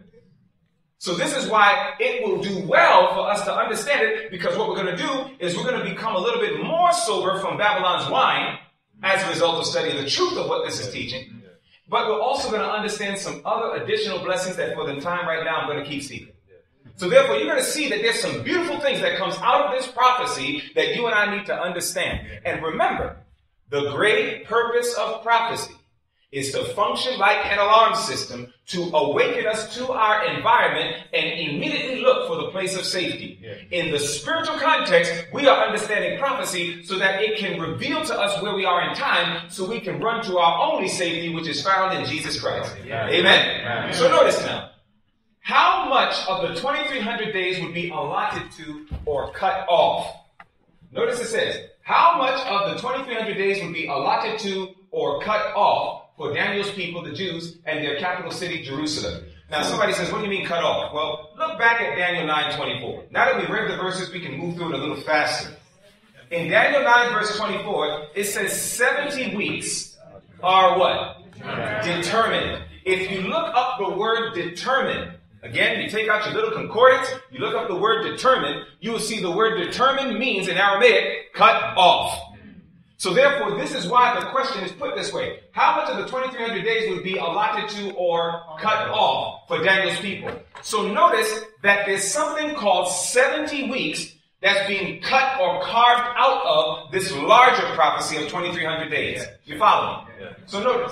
So this is why it will do well for us to understand it, because what we're going to do is we're going to become a little bit more sober from Babylon's wine as a result of studying the truth of what this is teaching. But we're also going to understand some other additional blessings that for the time right now I'm going to keep secret. So therefore, you're going to see that there's some beautiful things that comes out of this prophecy that you and I need to understand. And remember, the great purpose of prophecy is to function like an alarm system to awaken us to our environment and immediately look for the place of safety. In the spiritual context, we are understanding prophecy so that it can reveal to us where we are in time so we can run to our only safety, which is found in Jesus Christ. Amen. Amen. So notice now, how much of the twenty-three hundred days would be allotted to or cut off? Notice it says, how much of the twenty-three hundred days would be allotted to or cut off for Daniel's people, the Jews, and their capital city, Jerusalem? Now, somebody says, what do you mean cut off? Well, look back at Daniel nine twenty-four. Now that we've read the verses, we can move through it a little faster. In Daniel nine, verse twenty-four, it says seventy weeks are what? Determined. If you look up the word determined, again, you take out your little concordance, you look up the word determined, you will see the word determined means in Aramaic, cut off. So therefore, this is why the question is put this way. How much of the twenty-three hundred days would be allotted to or cut off for Daniel's people? So notice that there's something called seventy weeks that's being cut or carved out of this larger prophecy of twenty-three hundred days. You follow me? So notice,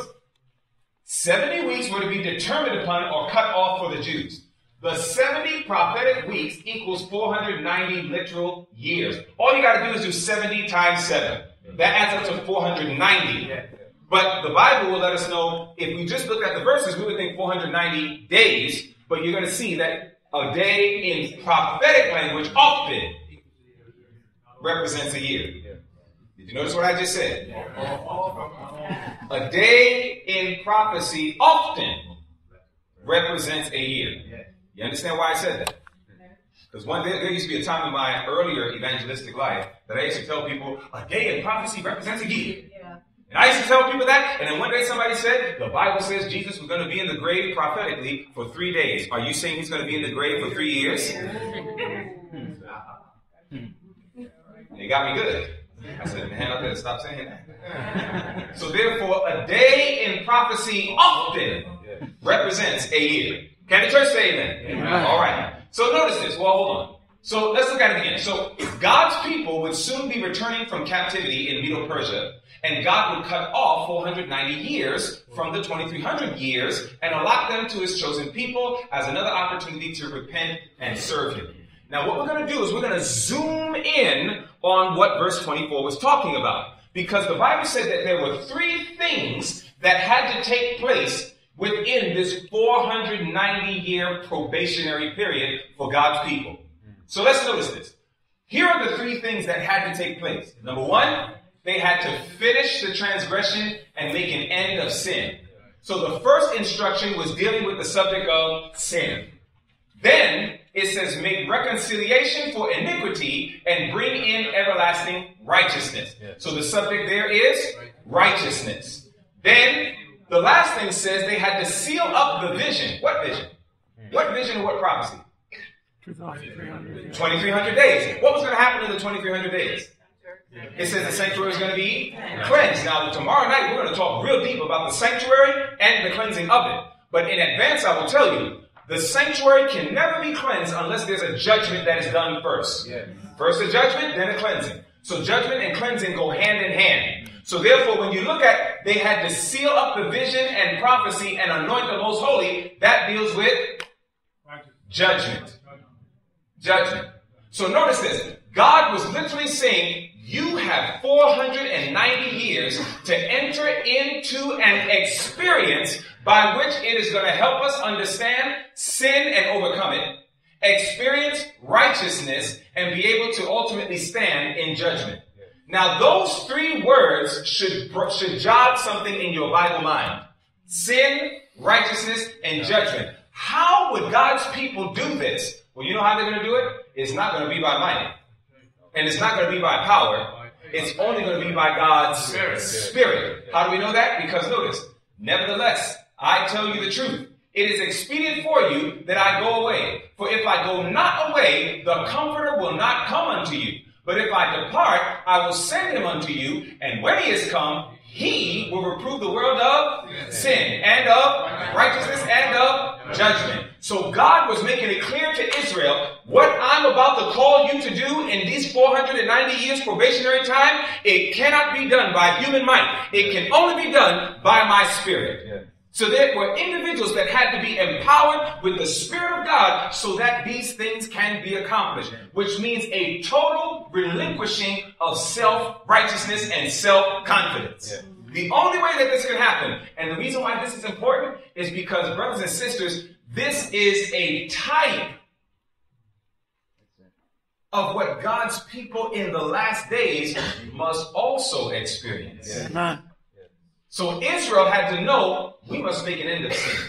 seventy weeks were to be determined upon or cut off for the Jews. The seventy prophetic weeks equals four hundred ninety literal years. All you got to do is do seventy times seven. That adds up to four hundred ninety. But the Bible will let us know, if we just look at the verses, we would think four hundred ninety days. But you're going to see that a day in prophetic language often represents a year. Did you notice what I just said? A day in prophecy often represents a year. You understand why I said that? Because one day, there used to be a time in my earlier evangelistic life that I used to tell people, a day in prophecy represents a year. Yeah. And I used to tell people that, and then one day somebody said, the Bible says Jesus was going to be in the grave prophetically for three days. Are you saying he's going to be in the grave for three years? It got me good. I said, man, I better stop saying that. So therefore, a day in prophecy often represents a year. Can the church say amen? Amen. All right. So notice this. Well, hold on. So let's look at it again. So God's people would soon be returning from captivity in Medo-Persia, and God would cut off four hundred ninety years from the twenty-three hundred years and allot them to his chosen people as another opportunity to repent and serve him. Now what we're going to do is we're going to zoom in on what verse twenty-four was talking about. Because the Bible said that there were three things that had to take place within this four hundred ninety year probationary period for God's people. So let's notice this. Here are the three things that had to take place. Number one, they had to finish the transgression and make an end of sin. So the first instruction was dealing with the subject of sin. Then it says, make reconciliation for iniquity and bring in everlasting righteousness. So the subject there is righteousness. Then the last thing says they had to seal up the vision. What vision? What vision and what prophecy? twenty-three hundred days. What was going to happen in the twenty-three hundred days? It says the sanctuary is going to be cleansed. Now, tomorrow night, we're going to talk real deep about the sanctuary and the cleansing of it. But in advance, I will tell you, the sanctuary can never be cleansed unless there's a judgment that is done first. First a judgment, then a cleansing. So judgment and cleansing go hand in hand. So therefore, when you look at, they had to seal up the vision and prophecy and anoint the most holy, that deals with judgment. Judgment. So notice this. God was literally saying, you have four hundred ninety years to enter into an experience by which it is going to help us understand sin and overcome it, experience righteousness, and be able to ultimately stand in judgment. Now, those three words should, should jog something in your Bible mind. Sin, righteousness, and judgment. How would God's people do this? Well, you know how they're going to do it? It's not going to be by might. And it's not going to be by power. It's only going to be by God's Spirit. How do we know that? Because notice, nevertheless, I tell you the truth. It is expedient for you that I go away. For if I go not away, the Comforter will not come unto you. But if I depart, I will send him unto you. And when he is come, he will reprove the world of sin and of righteousness and of judgment. So God was making it clear to Israel, what I'm about to call you to do in these four hundred ninety years probationary time, it cannot be done by human might. It can only be done by my Spirit. So there were individuals that had to be empowered with the Spirit of God so that these things can be accomplished, which means a total relinquishing of self-righteousness and self-confidence. Yeah. The only way that this can happen, and the reason why this is important, is because, brothers and sisters, this is a type of what God's people in the last days must also experience. Yeah. So Israel had to know, we must make an end of sin.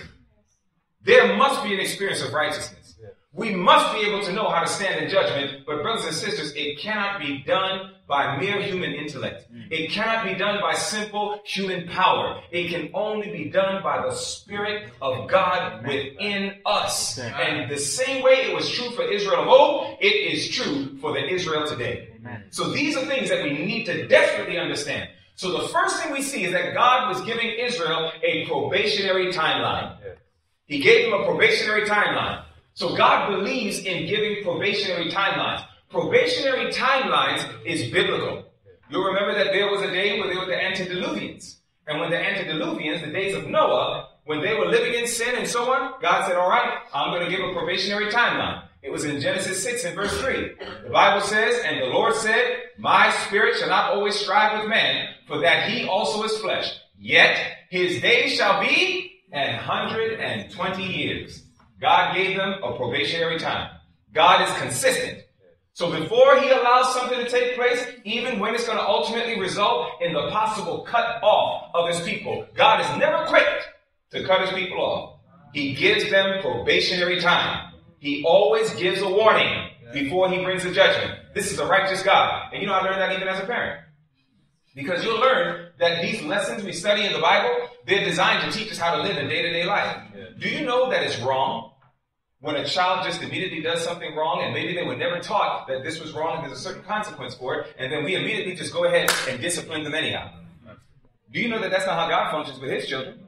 There must be an experience of righteousness. We must be able to know how to stand in judgment. But brothers and sisters, it cannot be done by mere human intellect. It cannot be done by simple human power. It can only be done by the Spirit of God within us. And the same way it was true for Israel of old, it is true for the Israel today. So these are things that we need to desperately understand. So the first thing we see is that God was giving Israel a probationary timeline. He gave them a probationary timeline. So God believes in giving probationary timelines. Probationary timelines is biblical. You'll remember that there was a day where there were the antediluvians. And when the antediluvians, the days of Noah, when they were living in sin and so on, God said, all right, I'm going to give a probationary timeline. It was in Genesis six and verse three. The Bible says, and the Lord said, my spirit shall not always strive with man, for that he also is flesh. Yet his days shall be an hundred and twenty years. God gave them a probationary time. God is consistent. So before he allows something to take place, even when it's going to ultimately result in the possible cut off of his people, God is never quick to cut his people off. He gives them probationary time. He always gives a warning before he brings a judgment. This is a righteous God. And you know, I learned that even as a parent. Because you'll learn that these lessons we study in the Bible, they're designed to teach us how to live in day-to-day life. Yeah. Do you know that it's wrong when a child just immediately does something wrong and maybe they were never taught that this was wrong and there's a certain consequence for it, and then we immediately just go ahead and discipline them anyhow? Do you know that that's not how God functions with his children?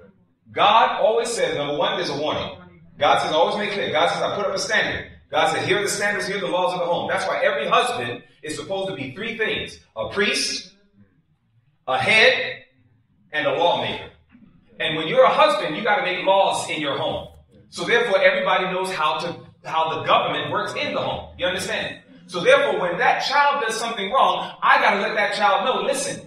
God always says, number one, there's a warning. God says, always make clear. God says, I put up a standard. God said, here are the standards, here are the laws of the home. That's why every husband is supposed to be three things: a priest, a head, and a lawmaker. And when you're a husband, you got to make laws in your home. So therefore, everybody knows how to how the government works in the home. You understand? So therefore, when that child does something wrong, I got to let that child know, listen,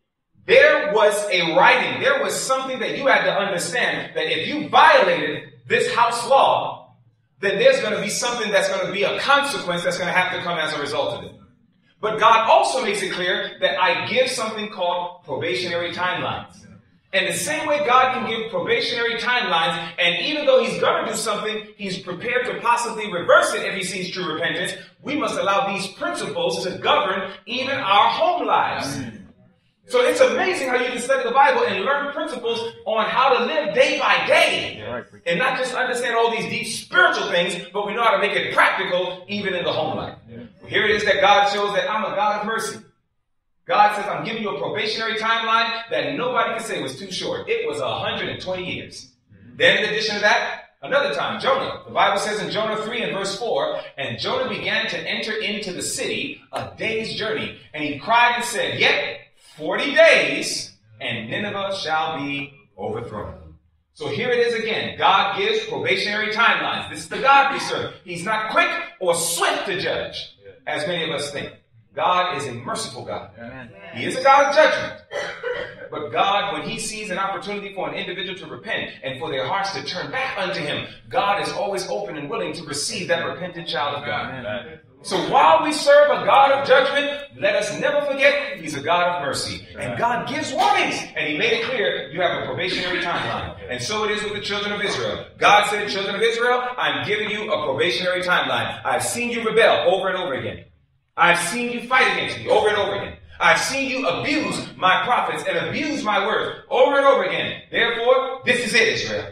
there was a writing, there was something that you had to understand, that if you violated this house law, then there's going to be something that's going to be a consequence that's going to have to come as a result of it. But God also makes it clear that I give something called probationary timelines. And the same way God can give probationary timelines, and even though he's going to do something, he's prepared to possibly reverse it if he sees true repentance, we must allow these principles to govern even our home lives. So it's amazing how you can study the Bible and learn principles on how to live day by day. And not just understand all these deep spiritual things, but we know how to make it practical even in the home life. Here it is that God shows that I'm a God of mercy. God says, I'm giving you a probationary timeline that nobody can say was too short. It was one hundred twenty years. Then in addition to that, another time, Jonah. The Bible says in Jonah three and verse four, and Jonah began to enter into the city a day's journey. And he cried and said, yet forty days, and Nineveh shall be overthrown. So here it is again. God gives probationary timelines. This is the God we serve. He's not quick or swift to judge, as many of us think. God is a merciful God. Amen. He is a God of judgment. But God, when he sees an opportunity for an individual to repent and for their hearts to turn back unto him, God is always open and willing to receive that repentant child of God. Amen. So while we serve a God of judgment, let us never forget he's a God of mercy. And God gives warnings. And he made it clear you have a probationary timeline. And so it is with the children of Israel. God said, children of Israel, I'm giving you a probationary timeline. I've seen you rebel over and over again. I've seen you fight against me over and over again. I've seen you abuse my prophets and abuse my words over and over again. Therefore, this is it, Israel.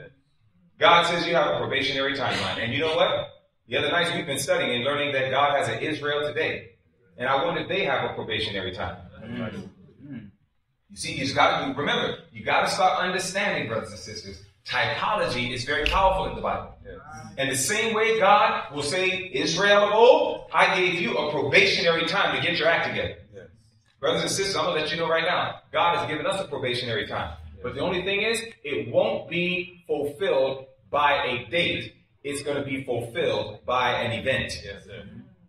God says you have a probationary timeline. And you know what? The other nights we've been studying and learning that God has an Israel today. And I wonder if they have a probationary time. Mm-hmm. You see, you just got to remember, you got to start understanding, brothers and sisters, typology is very powerful in the Bible. Yes. And the same way God will say, Israel of old, I gave you a probationary time to get your act together. Yes. Brothers and sisters, I'm going to let you know right now, God has given us a probationary time. Yes. But the only thing is, it won't be fulfilled by a date. It's going to be fulfilled by an event. Yes, sir.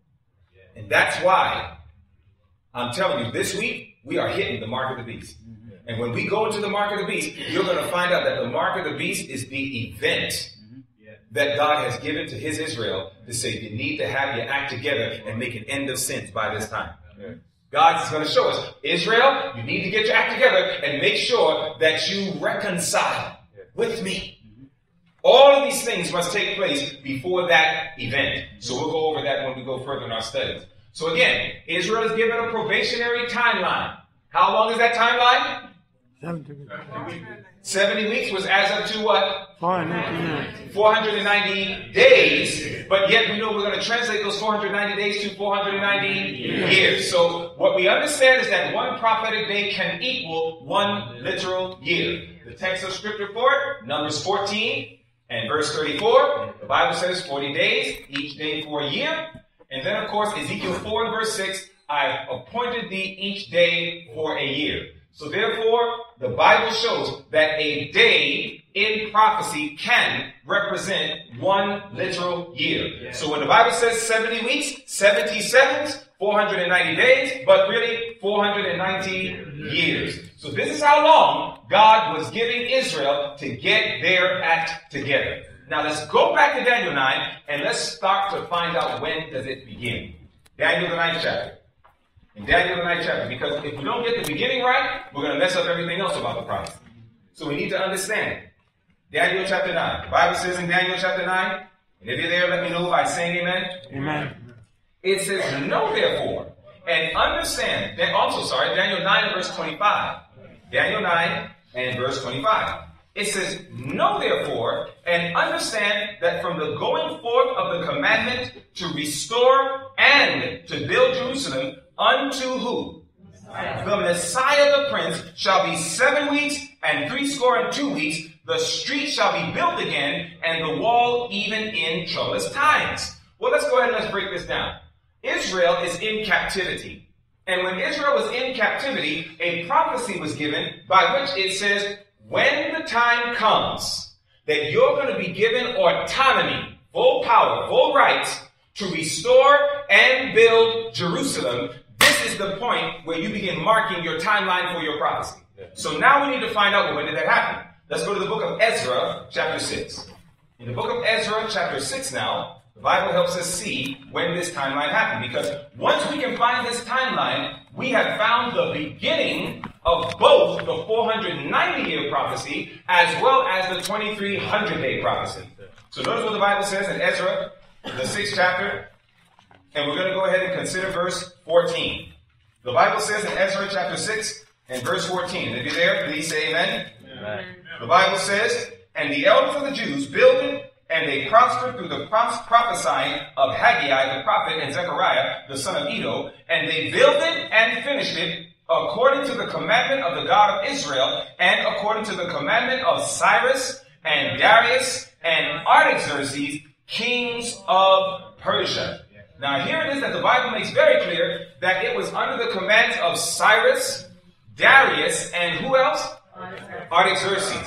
And that's why I'm telling you, this week, we are hitting the mark of the beast. Mm-hmm. And when we go into the mark of the beast, you're going to find out that the mark of the beast is the event mm-hmm. that God has given to his Israel to say, you need to have your act together and make an end of sins by this time. Yeah. God is going to show us, Israel, you need to get your act together and make sure that you reconcile yeah. with me. All of these things must take place before that event. So we'll go over that when we go further in our studies. So again, Israel is given a probationary timeline. How long is that timeline? seventy weeks was as up to what? four hundred ninety days. But yet we know we're going to translate those four hundred ninety days to four hundred ninety years. So what we understand is that one prophetic day can equal one literal year. The text of scripture for it, Numbers fourteen. And verse thirty-four, the Bible says forty days, each day for a year. And then, of course, Ezekiel four and verse six, I've appointed thee each day for a year. So therefore, the Bible shows that a day in prophecy can represent one literal year. Yeah. So when the Bible says seventy weeks, seventy sevens, four hundred ninety days, but really four hundred ninety years. So this is how long God was giving Israel to get their act together. Now let's go back to Daniel nine and let's start to find out when does it begin. Daniel the ninth chapter. In Daniel the ninth chapter, because if we don't get the beginning right, we're going to mess up everything else about the prophecy. So we need to understand. Daniel chapter nine. The Bible says in Daniel chapter nine, and if you're there, let me know by saying amen. Amen. It says, know therefore, and understand, that also, sorry, Daniel nine and verse twenty-five. Daniel nine and verse twenty-five. It says, know therefore, and understand that from the going forth of the commandment to restore and to build Jerusalem unto who? Messiah. The Messiah the Prince shall be seven weeks and threescore and two weeks. The street shall be built again, and the wall even in troublous times. Well, let's go ahead and let's break this down. Israel is in captivity. And when Israel was in captivity, a prophecy was given by which it says, when the time comes that you're going to be given autonomy full power, full rights to restore and build Jerusalem, this is the point where you begin marking your timeline for your prophecy. So now we need to find out, well, when did that happen? Let's go to the book of Ezra, chapter six. In the book of Ezra, chapter six now, the Bible helps us see when this timeline happened. Because once we can find this timeline, we have found the beginning of both the four hundred ninety year prophecy as well as the twenty-three hundred day prophecy. So notice what the Bible says in Ezra, the sixth chapter, and we're going to go ahead and consider verse fourteen. The Bible says in Ezra chapter six and verse fourteen. If you're there, please say amen. Amen. The Bible says, and the elders of the Jews builded, and they prospered through the prophesying of Haggai the prophet and Zechariah the son of Iddo, and they built it and finished it according to the commandment of the God of Israel, and according to the commandment of Cyrus and Darius and Artaxerxes, kings of Persia. Now here it is that the Bible makes very clear that it was under the command of Cyrus, Darius, and who else? Artaxerxes.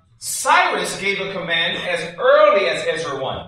Cyrus gave a command as early as Ezra one.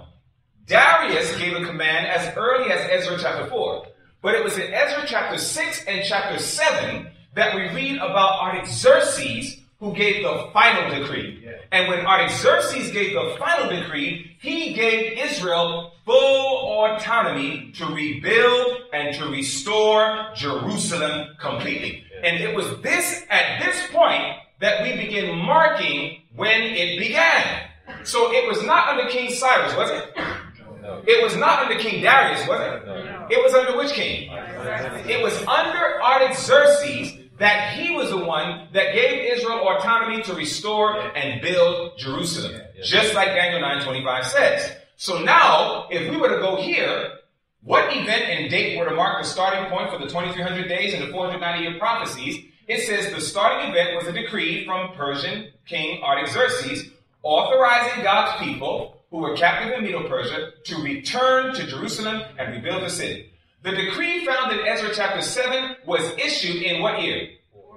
Darius gave a command as early as Ezra chapter four. But it was in Ezra chapter six and chapter seven that we read about Artaxerxes, who gave the final decree. Yeah. And when Artaxerxes gave the final decree, he gave Israel full autonomy to rebuild and to restore Jerusalem completely. Yeah. And it was this, at this point, that we begin marking when it began. So it was not under King Cyrus, was it? No. It was not under King Darius, was it? No. It was under which king? It was under Artaxerxes that he was the one that gave Israel autonomy to restore and build Jerusalem. Just like Daniel nine twenty-five says. So now, if we were to go here, what event and date were to mark the starting point for the twenty-three hundred days and the four hundred ninety year prophecies? It says the starting event was a decree from Persian King Artaxerxes authorizing God's people who were captive in Medo-Persia to return to Jerusalem and rebuild the city. The decree found in Ezra chapter seven was issued in what year?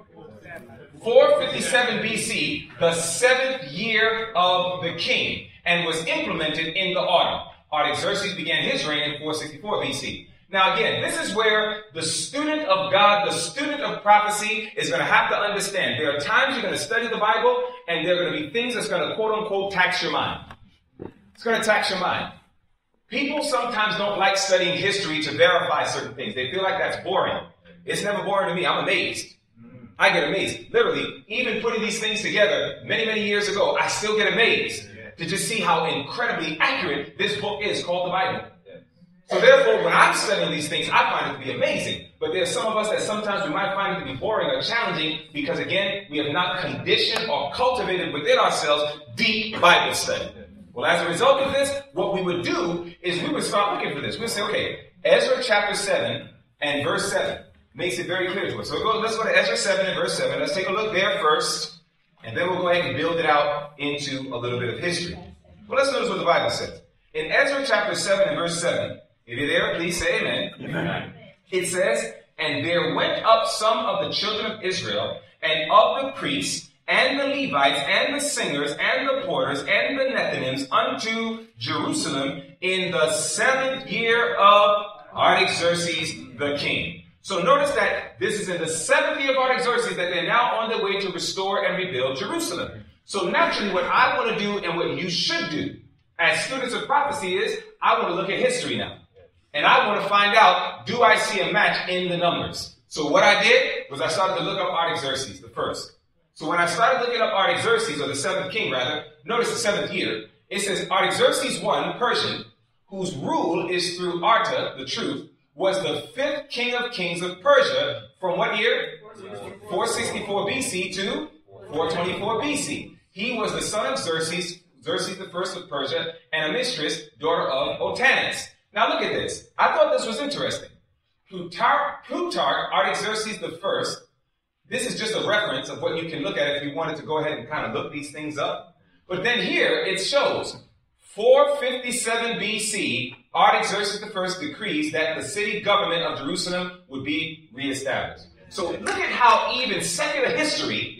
four fifty-seven B C, the seventh year of the king, and was implemented in the autumn. Artaxerxes began his reign in four sixty-four B C. Now again, this is where the student of God, the student of prophecy, is going to have to understand. There are times you're going to study the Bible, and there are going to be things that's going to quote-unquote tax your mind. It's going to tax your mind. People sometimes don't like studying history to verify certain things. They feel like that's boring. It's never boring to me. I'm amazed. I get amazed. Literally, even putting these things together many, many years ago, I still get amazed to just see how incredibly accurate this book is called the Bible. So therefore, when I'm studying these things, I find it to be amazing. But there are some of us that sometimes we might find it to be boring or challenging because, again, we have not conditioned or cultivated within ourselves deep Bible study. Well, as a result of this, what we would do is we would start looking for this. We'd say, okay, Ezra chapter seven and verse seven makes it very clear to us. So we'll go, let's go to Ezra seven and verse seven. Let's take a look there first, and then we'll go ahead and build it out into a little bit of history. Well, let's notice what the Bible says. In Ezra chapter seven and verse seven, if you're there, please say amen. Amen. It says, and there went up some of the children of Israel, and of the priests, and the Levites, and the singers, and the porters, and the Nethinims unto Jerusalem in the seventh year of Artaxerxes the king. So notice that this is in the seventh year of Artaxerxes that they're now on their way to restore and rebuild Jerusalem. So naturally, what I want to do and what you should do as students of prophecy is, I want to look at history now. And I want to find out, do I see a match in the numbers? So what I did was I started to look up Artaxerxes, the first. So when I started looking up Artaxerxes, or the seventh king rather, notice the seventh year, it says Artaxerxes the first, Persian, whose rule is through Arta, the truth, was the fifth king of kings of Persia from what year? four sixty-four B C to four twenty-four B C. He was the son of Xerxes, Xerxes the first of Persia, and a mistress, daughter of Otannes. Now look at this. I thought this was interesting. Plutarch, Plutarch Artaxerxes the first, this is just a reference of what you can look at if you wanted to go ahead and kind of look these things up. But then here it shows four fifty-seven B C, Artaxerxes the first decrees that the city government of Jerusalem would be reestablished. So look at how even secular history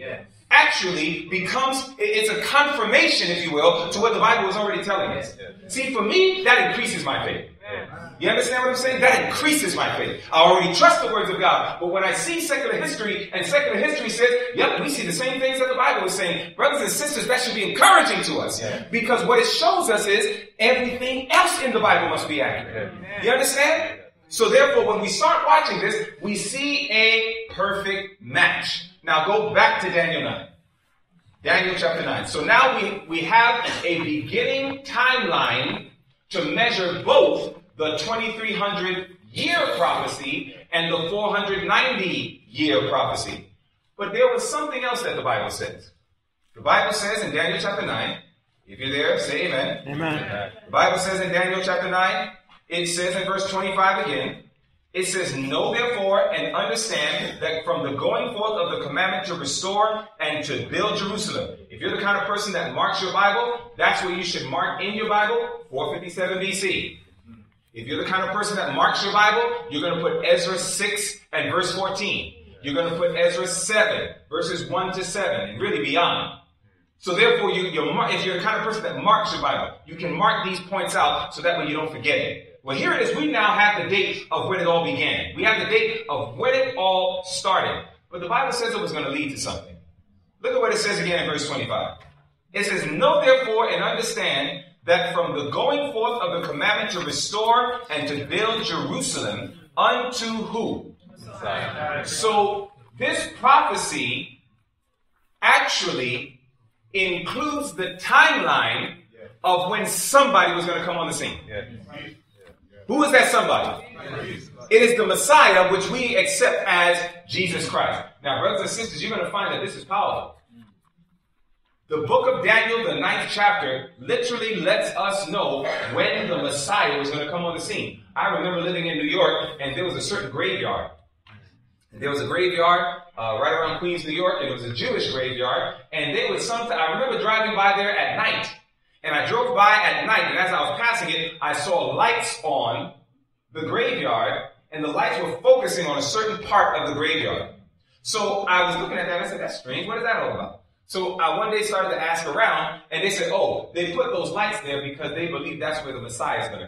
actually becomes, it's a confirmation, if you will, to what the Bible is already telling us. See, for me, that increases my faith. You understand what I'm saying? That increases my faith. I already trust the words of God. But when I see secular history, and secular history says, yep, we see the same things that the Bible is saying. Brothers and sisters, that should be encouraging to us. Yeah. Because what it shows us is everything else in the Bible must be accurate. Yeah. You understand? So therefore, when we start watching this, we see a perfect match. Now go back to Daniel nine. Daniel chapter nine. So now we, we have a beginning timeline to measure both the twenty-three hundred year prophecy and the four hundred ninety year prophecy. But there was something else that the Bible says. The Bible says in Daniel chapter nine, if you're there, say amen. Amen. The Bible says in Daniel chapter nine, it says in verse twenty-five again, it says, know therefore and understand that from the going forth of the commandment to restore and to build Jerusalem. If you're the kind of person that marks your Bible, that's what you should mark in your Bible, four fifty-seven B C. If you're the kind of person that marks your Bible, you're going to put Ezra six and verse fourteen. You're going to put Ezra seven, verses one to seven, and really beyond. So therefore, you, you're, if you're the kind of person that marks your Bible, you can mark these points out so that way you don't forget it. Well, here it is. We now have the date of when it all began. We have the date of when it all started. But the Bible says it was going to lead to something. Look at what it says again in verse twenty-five. It says, know therefore and understand that from the going forth of the commandment to restore and to build Jerusalem unto who? Messiah. So this prophecy actually includes the timeline of when somebody was going to come on the scene. Who is that somebody? It is the Messiah, which we accept as Jesus Christ. Now, brothers and sisters, you're going to find that this is powerful. The book of Daniel, the ninth chapter, literally lets us know when the Messiah was going to come on the scene. I remember living in New York, and there was a certain graveyard. There was a graveyard uh, right around Queens, New York, and it was a Jewish graveyard. And they would sometimes, I remember driving by there at night. And I drove by at night, and as I was passing it, I saw lights on the graveyard, and the lights were focusing on a certain part of the graveyard. So I was looking at that, and I said, that's strange. What is that all about? So I one day started to ask around, and they said, oh, they put those lights there because they believe that's where the Messiah is going to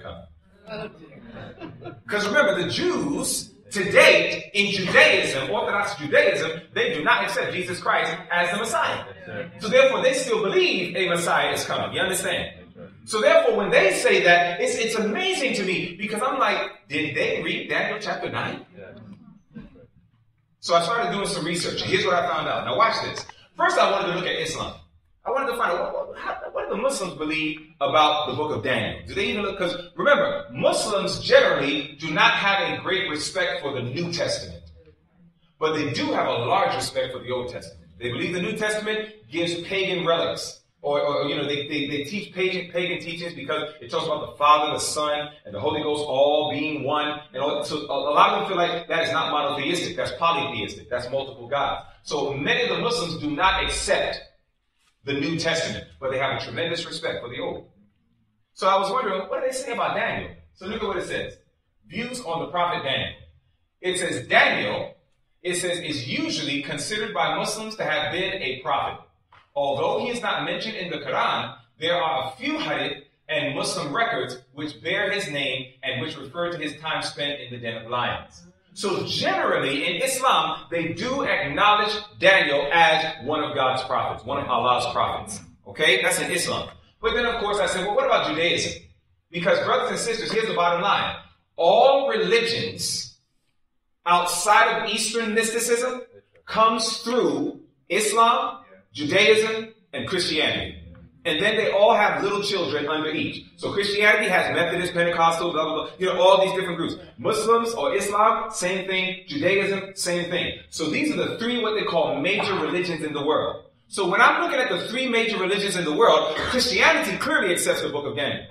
come. Because remember, the Jews, to date, in Judaism, Orthodox Judaism, they do not accept Jesus Christ as the Messiah. So therefore, they still believe a Messiah is coming. You understand? So therefore, when they say that, it's, it's amazing to me, because I'm like, did they read Daniel chapter nine? So I started doing some research, and here's what I found out. Now watch this. First, I wanted to look at Islam. I wanted to find out, what, how, what do the Muslims believe about the book of Daniel? Do they even look? Because remember, Muslims generally do not have a great respect for the New Testament. But they do have a large respect for the Old Testament. They believe the New Testament gives pagan relics. Or, or you know, they, they, they teach pagan, pagan teachings because it talks about the Father, the Son, and the Holy Ghost all being one. And all, so a, a lot of them feel like that is not monotheistic. That's polytheistic. That's multiple gods. So many of the Muslims do not accept the New Testament, but they have a tremendous respect for the Old. So I was wondering, what do they say about Daniel? So look at what it says. Views on the prophet Daniel. It says Daniel, it says, is usually considered by Muslims to have been a prophet. Although he is not mentioned in the Quran, there are a few hadith and Muslim records which bear his name and which refer to his time spent in the den of lions. So generally in Islam, they do acknowledge Daniel as one of God's prophets, one of Allah's prophets. Okay, that's in Islam. But then of course I said, well, what about Judaism? Because brothers and sisters, here's the bottom line. All religions outside of Eastern mysticism comes through Islam, Judaism, and Christianity. And then they all have little children under each. So Christianity has Methodist, Pentecostal, blah, blah, blah. You know, all these different groups. Muslims or Islam, same thing. Judaism, same thing. So these are the three what they call major religions in the world. So when I'm looking at the three major religions in the world, Christianity clearly accepts the book of Daniel.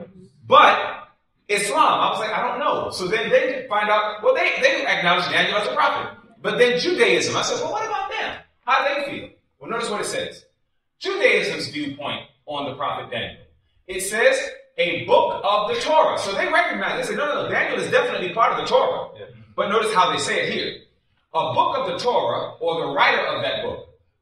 But Islam, I was like, I don't know. So then they find out, well, they, they acknowledge Daniel as a prophet. But then Judaism, I said, well, what about them? How do they feel? Well, notice what it says. Judaism's viewpoint on the prophet Daniel. It says a book of the Torah. So they recognize, they say, no, no, no, Daniel is definitely part of the Torah. Yeah. But notice how they say it here. A book of the Torah, or the writer of that book,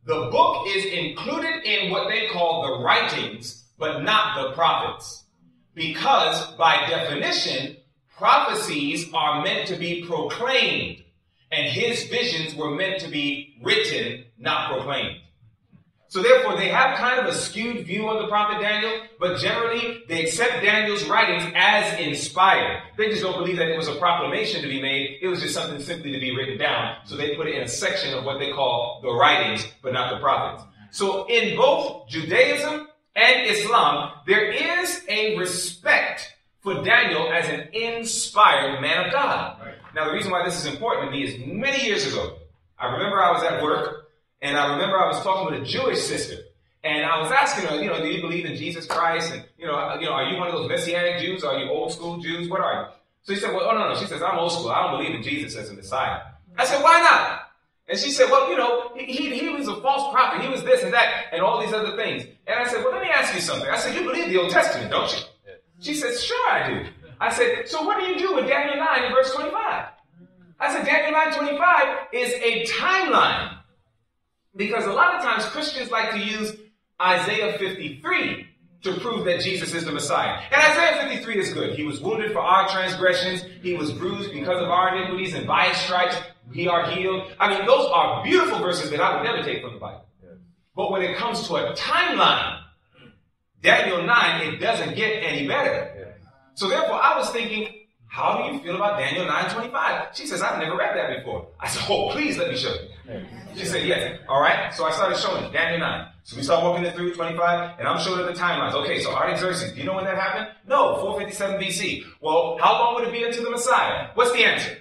The book is included in what they call the writings, but not the prophets. Because by definition, prophecies are meant to be proclaimed, and his visions were meant to be written, not proclaimed. So therefore, they have kind of a skewed view of the prophet Daniel, but generally they accept Daniel's writings as inspired. They just don't believe that it was a proclamation to be made. It was just something simply to be written down. So they put it in a section of what they call the writings, but not the prophets. So in both Judaism and Islam, there is a respect for Daniel as an inspired man of God. Now, the reason why this is important to me is many years ago, I remember I was at work, and I remember I was talking with a Jewish sister, and I was asking her, you know, do you believe in Jesus Christ? And, you know, you know, are you one of those Messianic Jews? Are you old school Jews? What are you? So she said, well, oh, no, no. She says, I'm old school. I don't believe in Jesus as a Messiah. I said, why not? And she said, well, you know, he, he, he was a false prophet. He was this and that and all these other things. And I said, well, let me ask you something. I said, you believe the Old Testament, don't you? She said, sure I do. I said, so what do you do with Daniel nine and verse twenty-five? I said, Daniel nine twenty-five is a timeline. Because a lot of times Christians like to use Isaiah fifty-three to prove that Jesus is the Messiah. And Isaiah fifty-three is good. He was wounded for our transgressions. He was bruised because of our iniquities, and by his stripes we are healed. I mean, those are beautiful verses that I would never take from the Bible. But when it comes to a timeline, Daniel nine, it doesn't get any better. So therefore, I was thinking, how do you feel about Daniel nine twenty-five? She says, I've never read that before. I said, oh, please let me show you. She said, yes. All right. So I started showing it, Daniel nine. So we start walking it through twenty-five, and I'm showing her the timelines. Okay, so Artaxerxes, do you know when that happened? No, four fifty-seven B C. Well, how long would it be until the Messiah? What's the answer?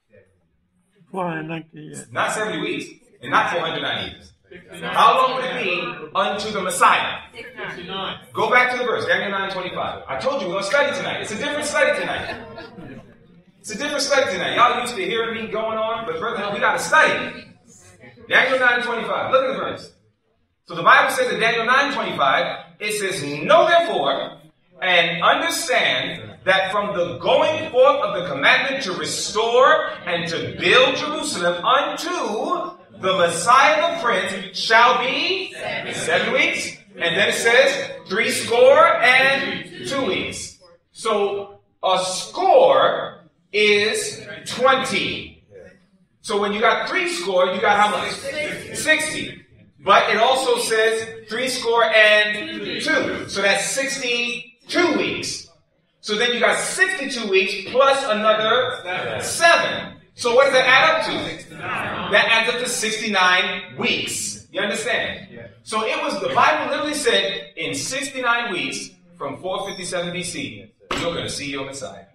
four hundred ninety years. Not seventy weeks, and not four hundred ninety years. How long would it be unto the Messiah? sixty-nine. Go back to the verse, Daniel nine twenty-five. I told you we're going to study tonight. It's a different study tonight. It's a different study tonight. Y'all used to hearing me going on, but brother, we got to study. Daniel nine twenty-five. Look at the verse. So the Bible says in Daniel nine twenty-five, it says, know therefore and understand that from the going forth of the commandment to restore and to build Jerusalem unto the Messiah the Prince shall be seven, seven weeks. And then it says three score and two weeks. So a score is twenty. So when you got three score, you got how much? sixty. But it also says three score and two. So that's sixty-two weeks. So then you got sixty-two weeks plus another seven. So what does that add up to? That adds up to sixty-nine weeks. You understand? So it was, the Bible literally said, in sixty-nine weeks from four fifty-seven B C, you're going to see your Messiah.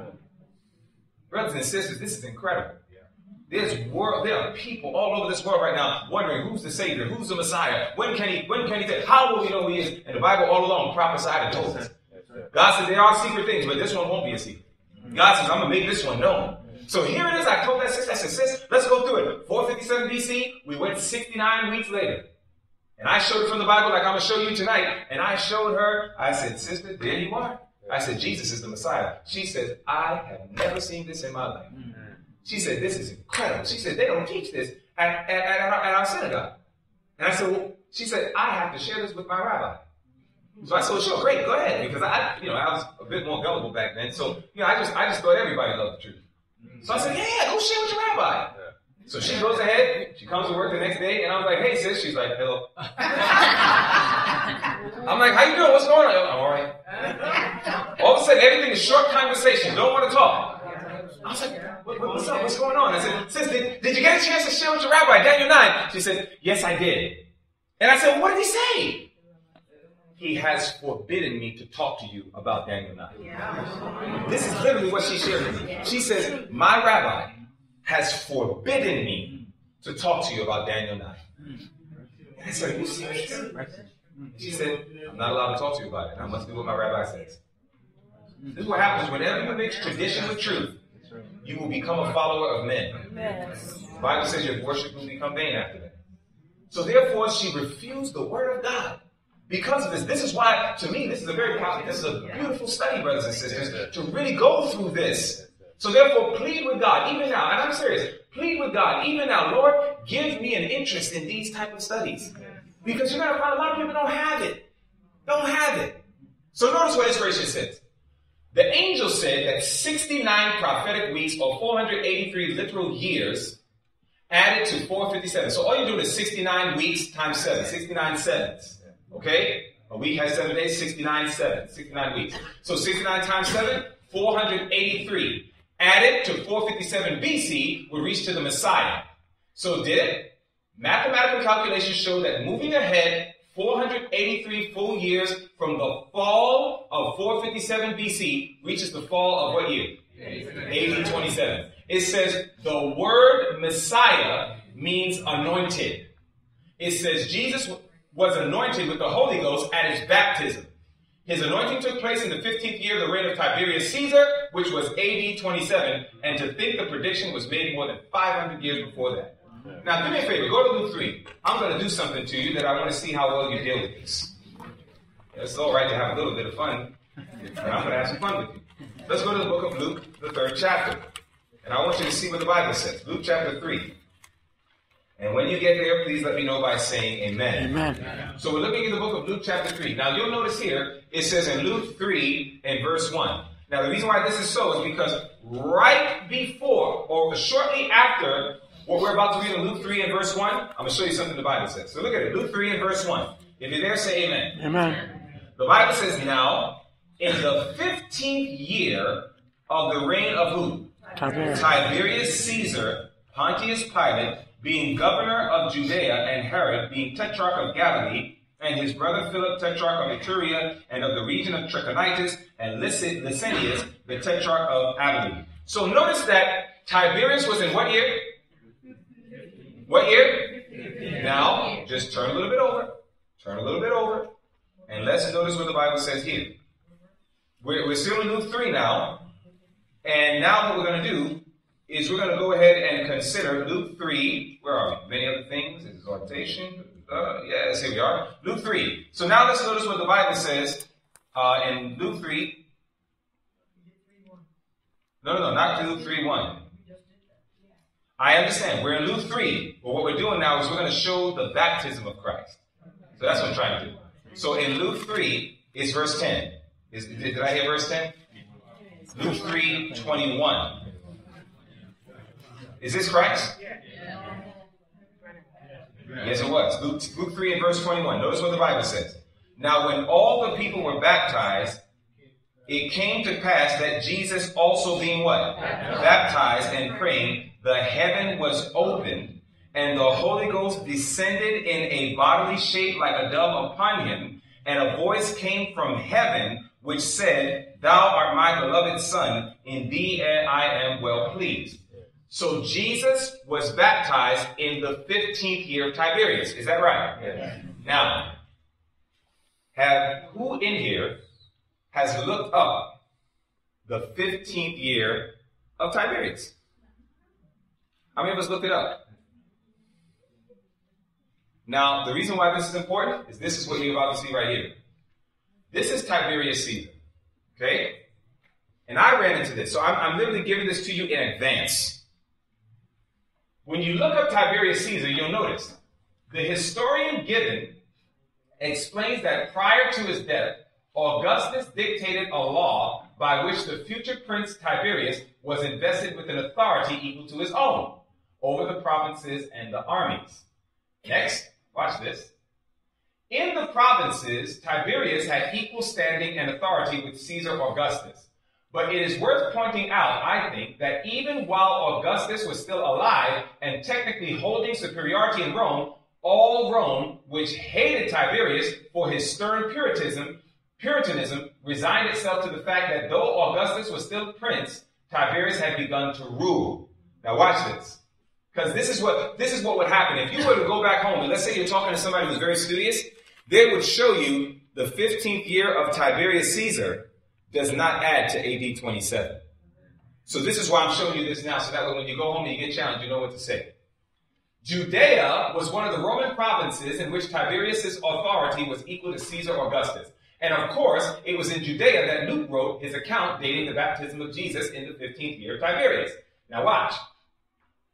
Brothers and sisters, this is incredible. There's world, there are people all over this world right now wondering who's the Savior, who's the Messiah, when can he, when can he take, how will we know who he is? And the Bible all along prophesied and told us. God said there are secret things, but this one won't be a secret. God says, I'm going to make this one known. So here it is. I told that sister, I said, sis, let's go through it. four fifty-seven B C, we went sixty-nine weeks later. And I showed it from the Bible like I'm going to show you tonight. And I showed her, I said, sister, there you are. I said, Jesus is the Messiah. She says, I have never seen this in my life. She said, this is incredible. She said, they don't teach this at, at, at, our, at our synagogue. And I said, well, she said, I have to share this with my rabbi. So I said, well, sure, great, go ahead. Because I, you know, I was a bit more gullible back then. So, you know, I just, I just thought everybody loved the truth. So I said, yeah, go share with your rabbi. So she goes ahead, she comes to work the next day, and I was like, hey, sis. She's like, hello. I'm like, how you doing? What's going on? I'm all right. All of a sudden, everything is short conversation. Don't want to talk. I was like, what, what's up? What's going on? I said, sis, did, did you get a chance to share with your rabbi, Daniel nine? She said, yes, I did. And I said, well, what did he say? He has forbidden me to talk to you about Daniel nine. Yeah. This is literally what she shared with me. She says, my rabbi has forbidden me to talk to you about Daniel nine. And I said, are you serious? She said, I'm not allowed to talk to you about it. I must do what my rabbi says. This is what happens whenever you mix tradition with truth. You will become a follower of men. The Bible says your worship will become vain after that. So therefore, she refused the word of God. Because of this, this is why, to me, this is a very powerful, this is a beautiful study, brothers and sisters, to really go through this. So therefore, plead with God, even now, and I'm serious, plead with God, even now, Lord, give me an interest in these type of studies. Because you're going to find a lot of people don't have it. Don't have it. So notice what Inspiration says. The angel said that sixty-nine prophetic weeks or four hundred eighty-three literal years added to four hundred fifty-seven. So all you're doing is sixty-nine weeks times seven. sixty-nine sevens. Okay? A week has seven days, sixty-nine sevens. sixty-nine weeks. So sixty-nine times seven, four hundred eighty-three. Added to four hundred fifty-seven B C would reach to the Messiah. So did it? Mathematical calculations show that moving ahead four hundred eighty-three full years from the fall of four hundred fifty-seven B C reaches the fall of what year? A D twenty-seven. It says the word Messiah means anointed. It says Jesus was anointed with the Holy Ghost at his baptism. His anointing took place in the fifteenth year of the reign of Tiberius Caesar, which was A D twenty-seven, and to think the prediction was made more than five hundred years before that. Now, do me a favor. Go to Luke three. I'm going to do something to you that I want to see how well you deal with this. It's all right to have a little bit of fun, and I'm going to have some fun with you. Let's go to the book of Luke, the third chapter. And I want you to see what the Bible says. Luke chapter three. And when you get there, please let me know by saying amen. Amen. So we're looking at the book of Luke chapter three. Now, you'll notice here, it says in Luke three and verse one. Now, the reason why this is so is because right before or shortly after what we're about to read in Luke three and verse one, I'm going to show you something the Bible says. So look at it. Luke three and verse one. If you're there, say amen. Amen. The Bible says, now, in the fifteenth year of the reign of who? Tiberius. Tiberius Caesar, Pontius Pilate, being governor of Judea, and Herod, being tetrarch of Galilee, and his brother Philip, tetrarch of Iturea, and of the region of Trachonitis, and Licinius, the tetrarch of Abilene. So notice that Tiberius was in what year? What year? Now, just turn a little bit over. Turn a little bit over. And let's notice what the Bible says here. We're, we're still in Luke three now. And now what we're going to do is we're going to go ahead and consider Luke three. Where are we? Many other things. Exhortation. Uh, yes, here we are. Luke three. So now let's notice what the Bible says uh, in Luke three. No, no, no, not Luke three one. I understand. We're in Luke three. But what we're doing now is we're going to show the baptism of Christ. So that's what I'm trying to do. So in Luke three, it's verse ten. Is, did I hear verse ten? Luke three twenty-one. Is this Christ? Yes, it was. Luke, Luke three and verse twenty-one. Notice what the Bible says. Now, when all the people were baptized, it came to pass that Jesus also being what? Baptized and praying, the heaven was opened, and the Holy Ghost descended in a bodily shape like a dove upon him, and a voice came from heaven which said, Thou art my beloved Son, in thee I am well pleased. So Jesus was baptized in the fifteenth year of Tiberius. Is that right? Yes. Now, have who in here has looked up the fifteenth year of Tiberius? How many of us looked it up? Now, the reason why this is important is this is what you're about to see right here. This is Tiberius Caesar. Okay? And I ran into this. So I'm, I'm literally giving this to you in advance. When you look up Tiberius Caesar, you'll notice the historian given explains that prior to his death, Augustus dictated a law by which the future prince Tiberius was invested with an authority equal to his own over the provinces and the armies. Next, watch this. In the provinces, Tiberius had equal standing and authority with Caesar Augustus. But it is worth pointing out, I think, that even while Augustus was still alive and technically holding superiority in Rome, all Rome, which hated Tiberius for his stern Puritanism, Puritanism, resigned itself to the fact that though Augustus was still prince, Tiberius had begun to rule. Now watch this. Because this is what this is what would happen. If you were to go back home, and let's say you're talking to somebody who's very studious, they would show you the fifteenth year of Tiberius Caesar does not add to A D twenty-seven. So this is why I'm showing you this now, so that way when you go home and you get challenged, you know what to say. Judea was one of the Roman provinces in which Tiberius' authority was equal to Caesar Augustus. And of course, it was in Judea that Luke wrote his account dating the baptism of Jesus in the fifteenth year of Tiberius. Now watch.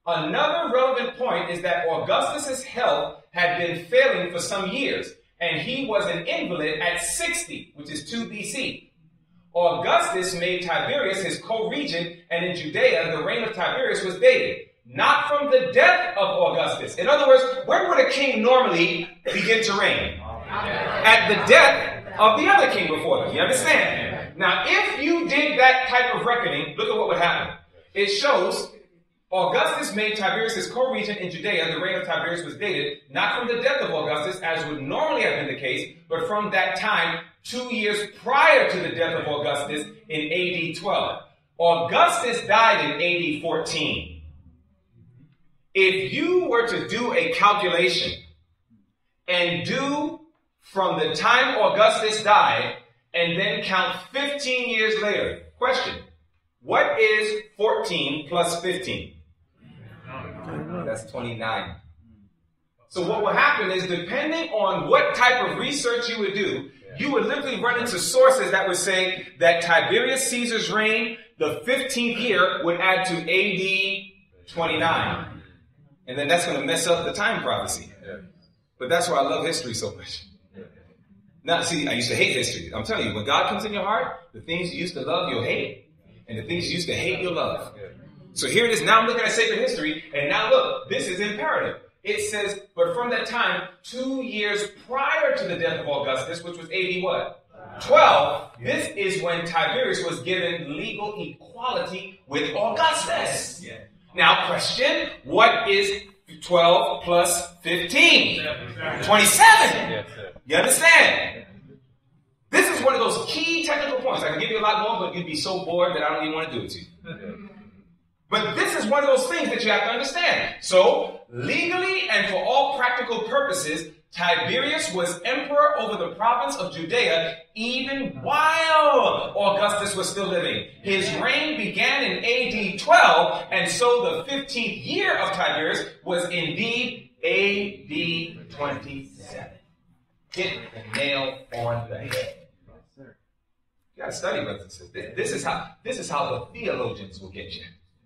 Another relevant point is that Augustus' health had been failing for some years, and he was an invalid at sixty, which is two B C. Augustus made Tiberius his co-regent, and in Judea, the reign of Tiberius was dated, not from the death of Augustus. In other words, where would a king normally begin to reign? At the death of the other king before them. You understand? Now, if you did that type of reckoning, look at what would happen. It shows Augustus made Tiberius his co-regent in Judea. The reign of Tiberius was dated, not from the death of Augustus, as would normally have been the case, but from that time, two years prior to the death of Augustus in A D twelve. Augustus died in A D fourteen. If you were to do a calculation and do from the time Augustus died and then count fifteen years later, question, what is fourteen plus fifteen? That's twenty-nine. So what will happen is, depending on what type of research you would do, you would literally run into sources that would say that Tiberius Caesar's reign, the fifteenth year, would add to A D twenty-nine. And then that's going to mess up the time prophecy. But that's why I love history so much. Now, see, I used to hate history. I'm telling you, when God comes in your heart, the things you used to love, you'll hate. And the things you used to hate, you'll love. So here it is. Now I'm looking at sacred history. And now look, this is imperative. It says, but from that time, two years prior to the death of Augustus, which was A D what? twelve. This is when Tiberius was given legal equality with Augustus. Now, question, what is twelve plus fifteen? twenty-seven. You understand? This is one of those key technical points. I can give you a lot more, but you'd be so bored that I don't even want to do it to you. But this is one of those things that you have to understand. So, legally and for all practical purposes, Tiberius was emperor over the province of Judea even while Augustus was still living. His reign began in A D twelve, and so the fifteenth year of Tiberius was indeed A D twenty-seven. Hit the nail on the head. You gotta study, brothers and sisters. This is how this is how the theologians will get you.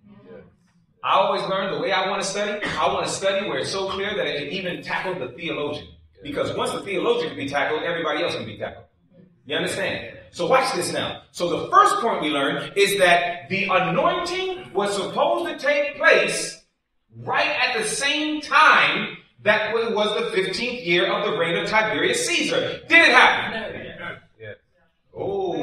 I always learn the way I want to study. I want to study where it's so clear that it can even tackle the theologian. Because once the theologian can be tackled, everybody else can be tackled. You understand? So watch this now. So the first point we learned is that the anointing was supposed to take place right at the same time that was the fifteenth year of the reign of Tiberius Caesar. Did it happen? Yes. Oh.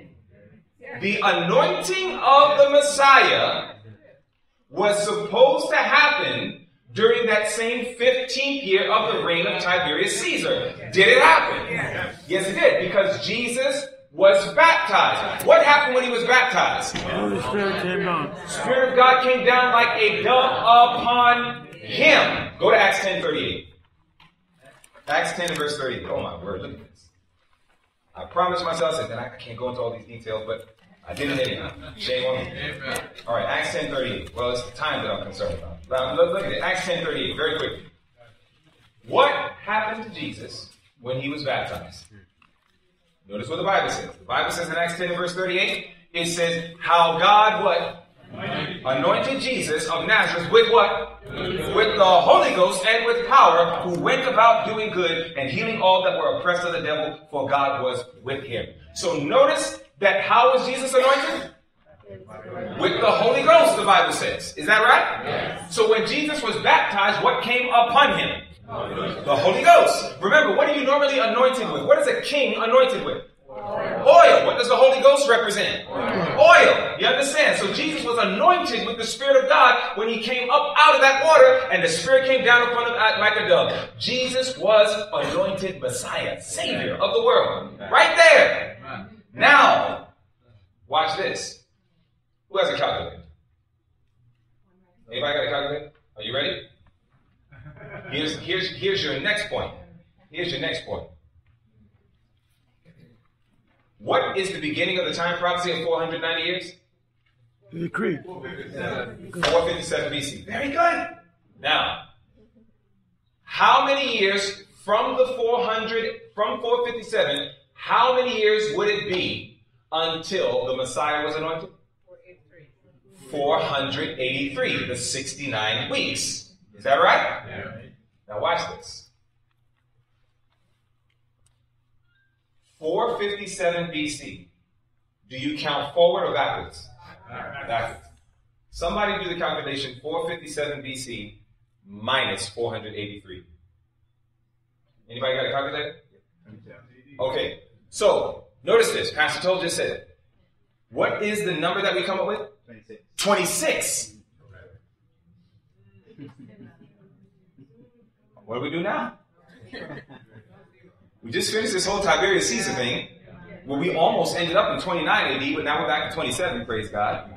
The anointing of the Messiah was supposed to happen during that same fifteenth year of the reign of Tiberius Caesar. Did it happen? Yes, it did, because Jesus was baptized. What happened when he was baptized? The Holy Spirit came down. Spirit of God came down like a dove upon him. Go to Acts ten thirty-eight. Acts ten and verse thirty-eight. Oh my word, look at this. I promised myself, I said, I can't go into all these details, but I didn't anyhow. Shame on me. All right, Acts ten thirty-eight. Well, it's the time that I'm concerned about. Now, look, look at it. Acts ten thirty-eight, very quickly. What happened to Jesus when he was baptized? Notice what the Bible says. The Bible says in Acts ten and verse thirty-eight, it says, how God, what? Anointed Jesus of Nazareth with what? With the Holy Ghost and with power, who went about doing good and healing all that were oppressed of the devil, for God was with him. So notice that how was Jesus anointed? With the Holy Ghost, the Bible says. Is that right? Yes. So when Jesus was baptized, what came upon him? The Holy Ghost. Remember, what are you normally anointed with? What is a king anointed with? Oil. What does the Holy Ghost represent? Oil. You understand? So Jesus was anointed with the Spirit of God when he came up out of that water, and the Spirit came down upon him like a dove. Jesus was anointed Messiah, Savior of the world. Right there. Now, watch this. Who has a calculator? Anybody got a calculator? Are you ready? Here's, here's, here's your next point. Here's your next point. What is the beginning of the time prophecy of four hundred ninety years? The decree. four fifty-seven B C. Very good. Now, how many years from the four hundred, from four fifty-seven, how many years would it be until the Messiah was anointed? four hundred eighty-three, the sixty-nine weeks. Is that right? Yeah. Now watch this. four fifty-seven B C. Do you count forward or backwards? Backwards. Somebody do the calculation. four fifty-seven B C minus four hundred eighty-three. Anybody got a calculator? Okay. So, notice this. Pastor Toll just said it. What is the number that we come up with? twenty-six. twenty-six. What do we do now? We just finished this whole Tiberius Caesar thing, where we almost ended up in twenty-nine A D, but now we're back to twenty-seven, praise God.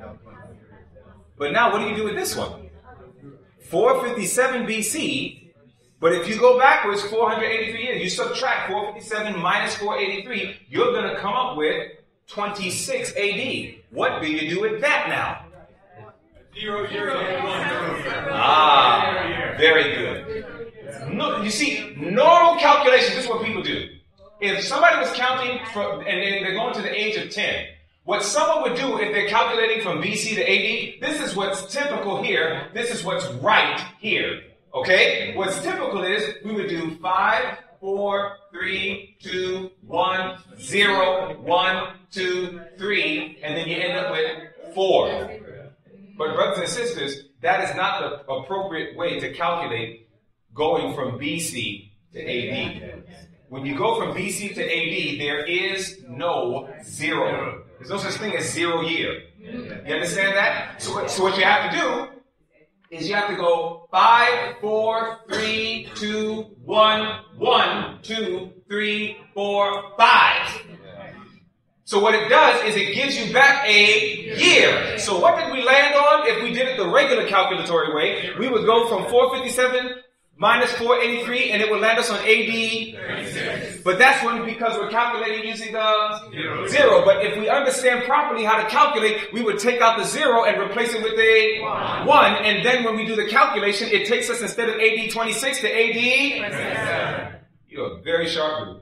But now what do you do with this one? four fifty-seven B C, but if you go backwards four hundred eighty-three years, you subtract four fifty-seven minus four eighty-three, you're going to come up with twenty-six A D. What do you do with that now? Zero, zero, one. Ah, very good. No, you see, normal calculation, this is what people do. If somebody was counting from, and they're going to the age of ten, what someone would do if they're calculating from B C to A D, this is what's typical here, this is what's right here. Okay? What's typical is we would do five, four, three, two, one, zero, one, two, three, and then you end up with four. But brothers and sisters, that is not the appropriate way to calculate going from B C to A D. When you go from B C to A D, there is no zero. There's no such thing as zero year. You understand that? So, so what you have to do is you have to go five, four, three, two, one, one, two, three, four, five. So what it does is it gives you back a year. So what did we land on? If we did it the regular calculatory way, we would go from four fifty-seven minus four eighty-three, and it would land us on A D. But that's when, because we're calculating using the zero. zero. But if we understand properly how to calculate, we would take out the zero and replace it with a one. one. And then when we do the calculation, it takes us, instead of A D twenty-six, to A D twenty-seven. You're a very sharp group.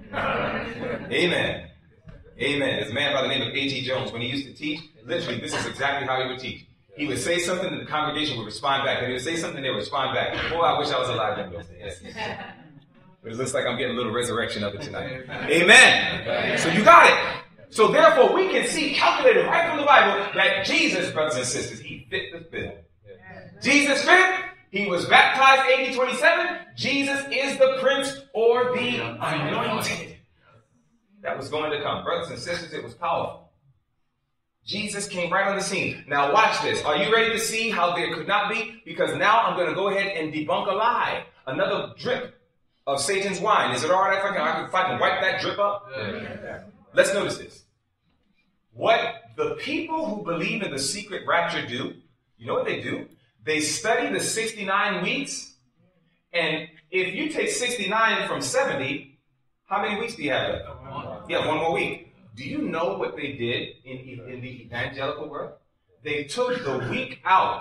Amen. Amen. There's a man by the name of A T Jones. When he used to teach, literally, this is exactly how he would teach. He would say something and the congregation would respond back. And he would say something, they would respond back. Boy, I wish I was alive in those days. But it looks like I'm getting a little resurrection of it tonight. Amen. So you got it. So therefore, we can see, calculated right from the Bible, that Jesus, brothers and sisters, he fit the bill. Jesus fit. He was baptized A D twenty-seven. Jesus is the Prince or the Anointed that was going to come. Brothers and sisters, it was powerful. Jesus came right on the scene. Now watch this. Are you ready to see how there could not be? Because now I'm going to go ahead and debunk a lie. Another drip of Satan's wine. Is it all right if I can, if I can wipe that drip up? Yeah. Let's notice this. What the people who believe in the secret rapture do, you know what they do? They study the sixty-nine weeks. And if you take sixty-nine from seventy, how many weeks do you have left? Yeah, one more week. Do you know what they did in, in the evangelical world? They took the week out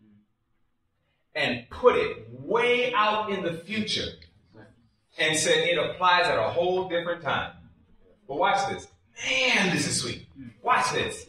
and put it way out in the future and said it applies at a whole different time. But watch this. Man, this is sweet. Watch this.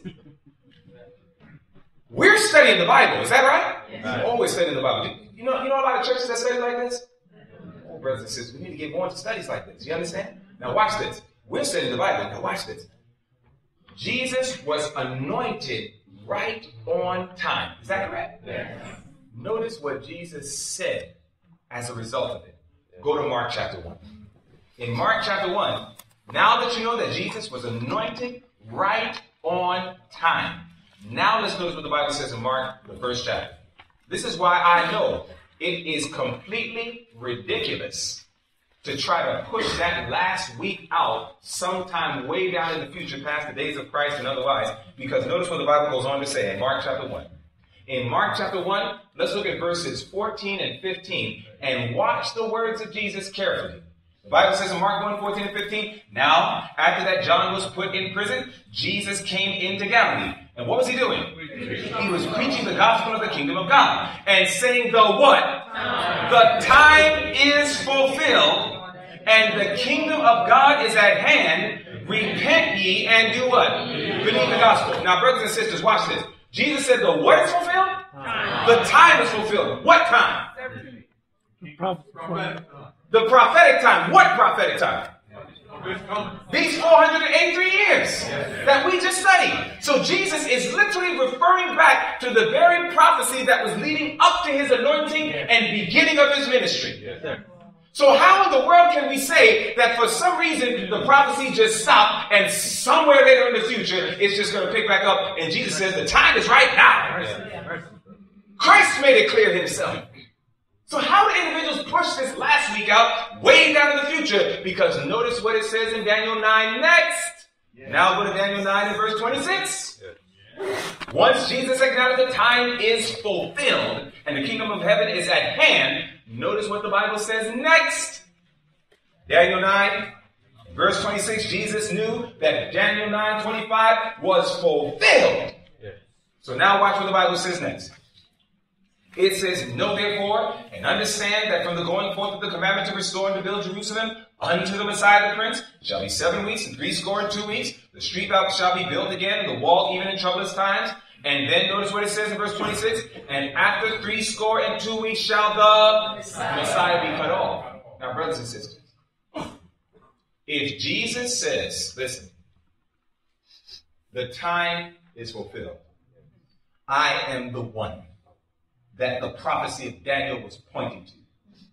We're studying the Bible. Is that right? Yes. We're always studying the Bible. You know, you know a lot of churches that study like this? Oh, brothers and sisters, we need to get more into studies like this. You understand? Now watch this. We're studying the Bible. Now watch this. Jesus was anointed right on time. Is that correct? Yes. Notice what Jesus said as a result of it. Go to Mark chapter one. In Mark chapter one, now that you know that Jesus was anointed right on time. Now let's notice what the Bible says in Mark, the first chapter. This is why I know it is completely ridiculous to try to push that last week out sometime way down in the future past the days of Christ and otherwise, because notice what the Bible goes on to say in Mark chapter one. In Mark chapter one, let's look at verses fourteen and fifteen and watch the words of Jesus carefully. The Bible says in Mark one, fourteen and fifteen, now, after that John was put in prison, Jesus came into Galilee. And what was he doing? He was preaching the gospel of the kingdom of God and saying the what? The time is fulfilled and the kingdom of God is at hand. Repent ye and do what? Believe the gospel. Now, brothers and sisters, watch this. Jesus said the what is fulfilled? Time. The time is fulfilled. What time? The prophet. The prophetic time. What prophetic time? These four hundred eighty-three years that we just studied. So Jesus is literally referring back to the very prophecy that was leading up to his anointing and beginning of his ministry. So how in the world can we say that for some reason the prophecy just stopped and somewhere later in the future it's just going to pick back up and Jesus says the time is right now? Christ made it clear himself. So how do individuals push this last week out way down in the future? Because notice what it says in Daniel nine next. Yeah. Now go to Daniel nine and verse twenty-six. Yeah. Once Jesus acknowledged the time is fulfilled and the kingdom of heaven is at hand, notice what the Bible says next. Daniel nine, verse twenty-six, Jesus knew that Daniel nine twenty-five was fulfilled. Yeah. So now watch what the Bible says next. It says, know therefore and understand that from the going forth of the commandment to restore and to build Jerusalem unto the Messiah the Prince shall be seven weeks and three score and two weeks. The street out shall be built again, the wall even in troublous times. And then notice what it says in verse twenty-six. And after three score and two weeks shall the Messiah, Messiah be cut off. Now, brothers and sisters, if Jesus says, listen, the time is fulfilled, I am the one that the prophecy of Daniel was pointing to,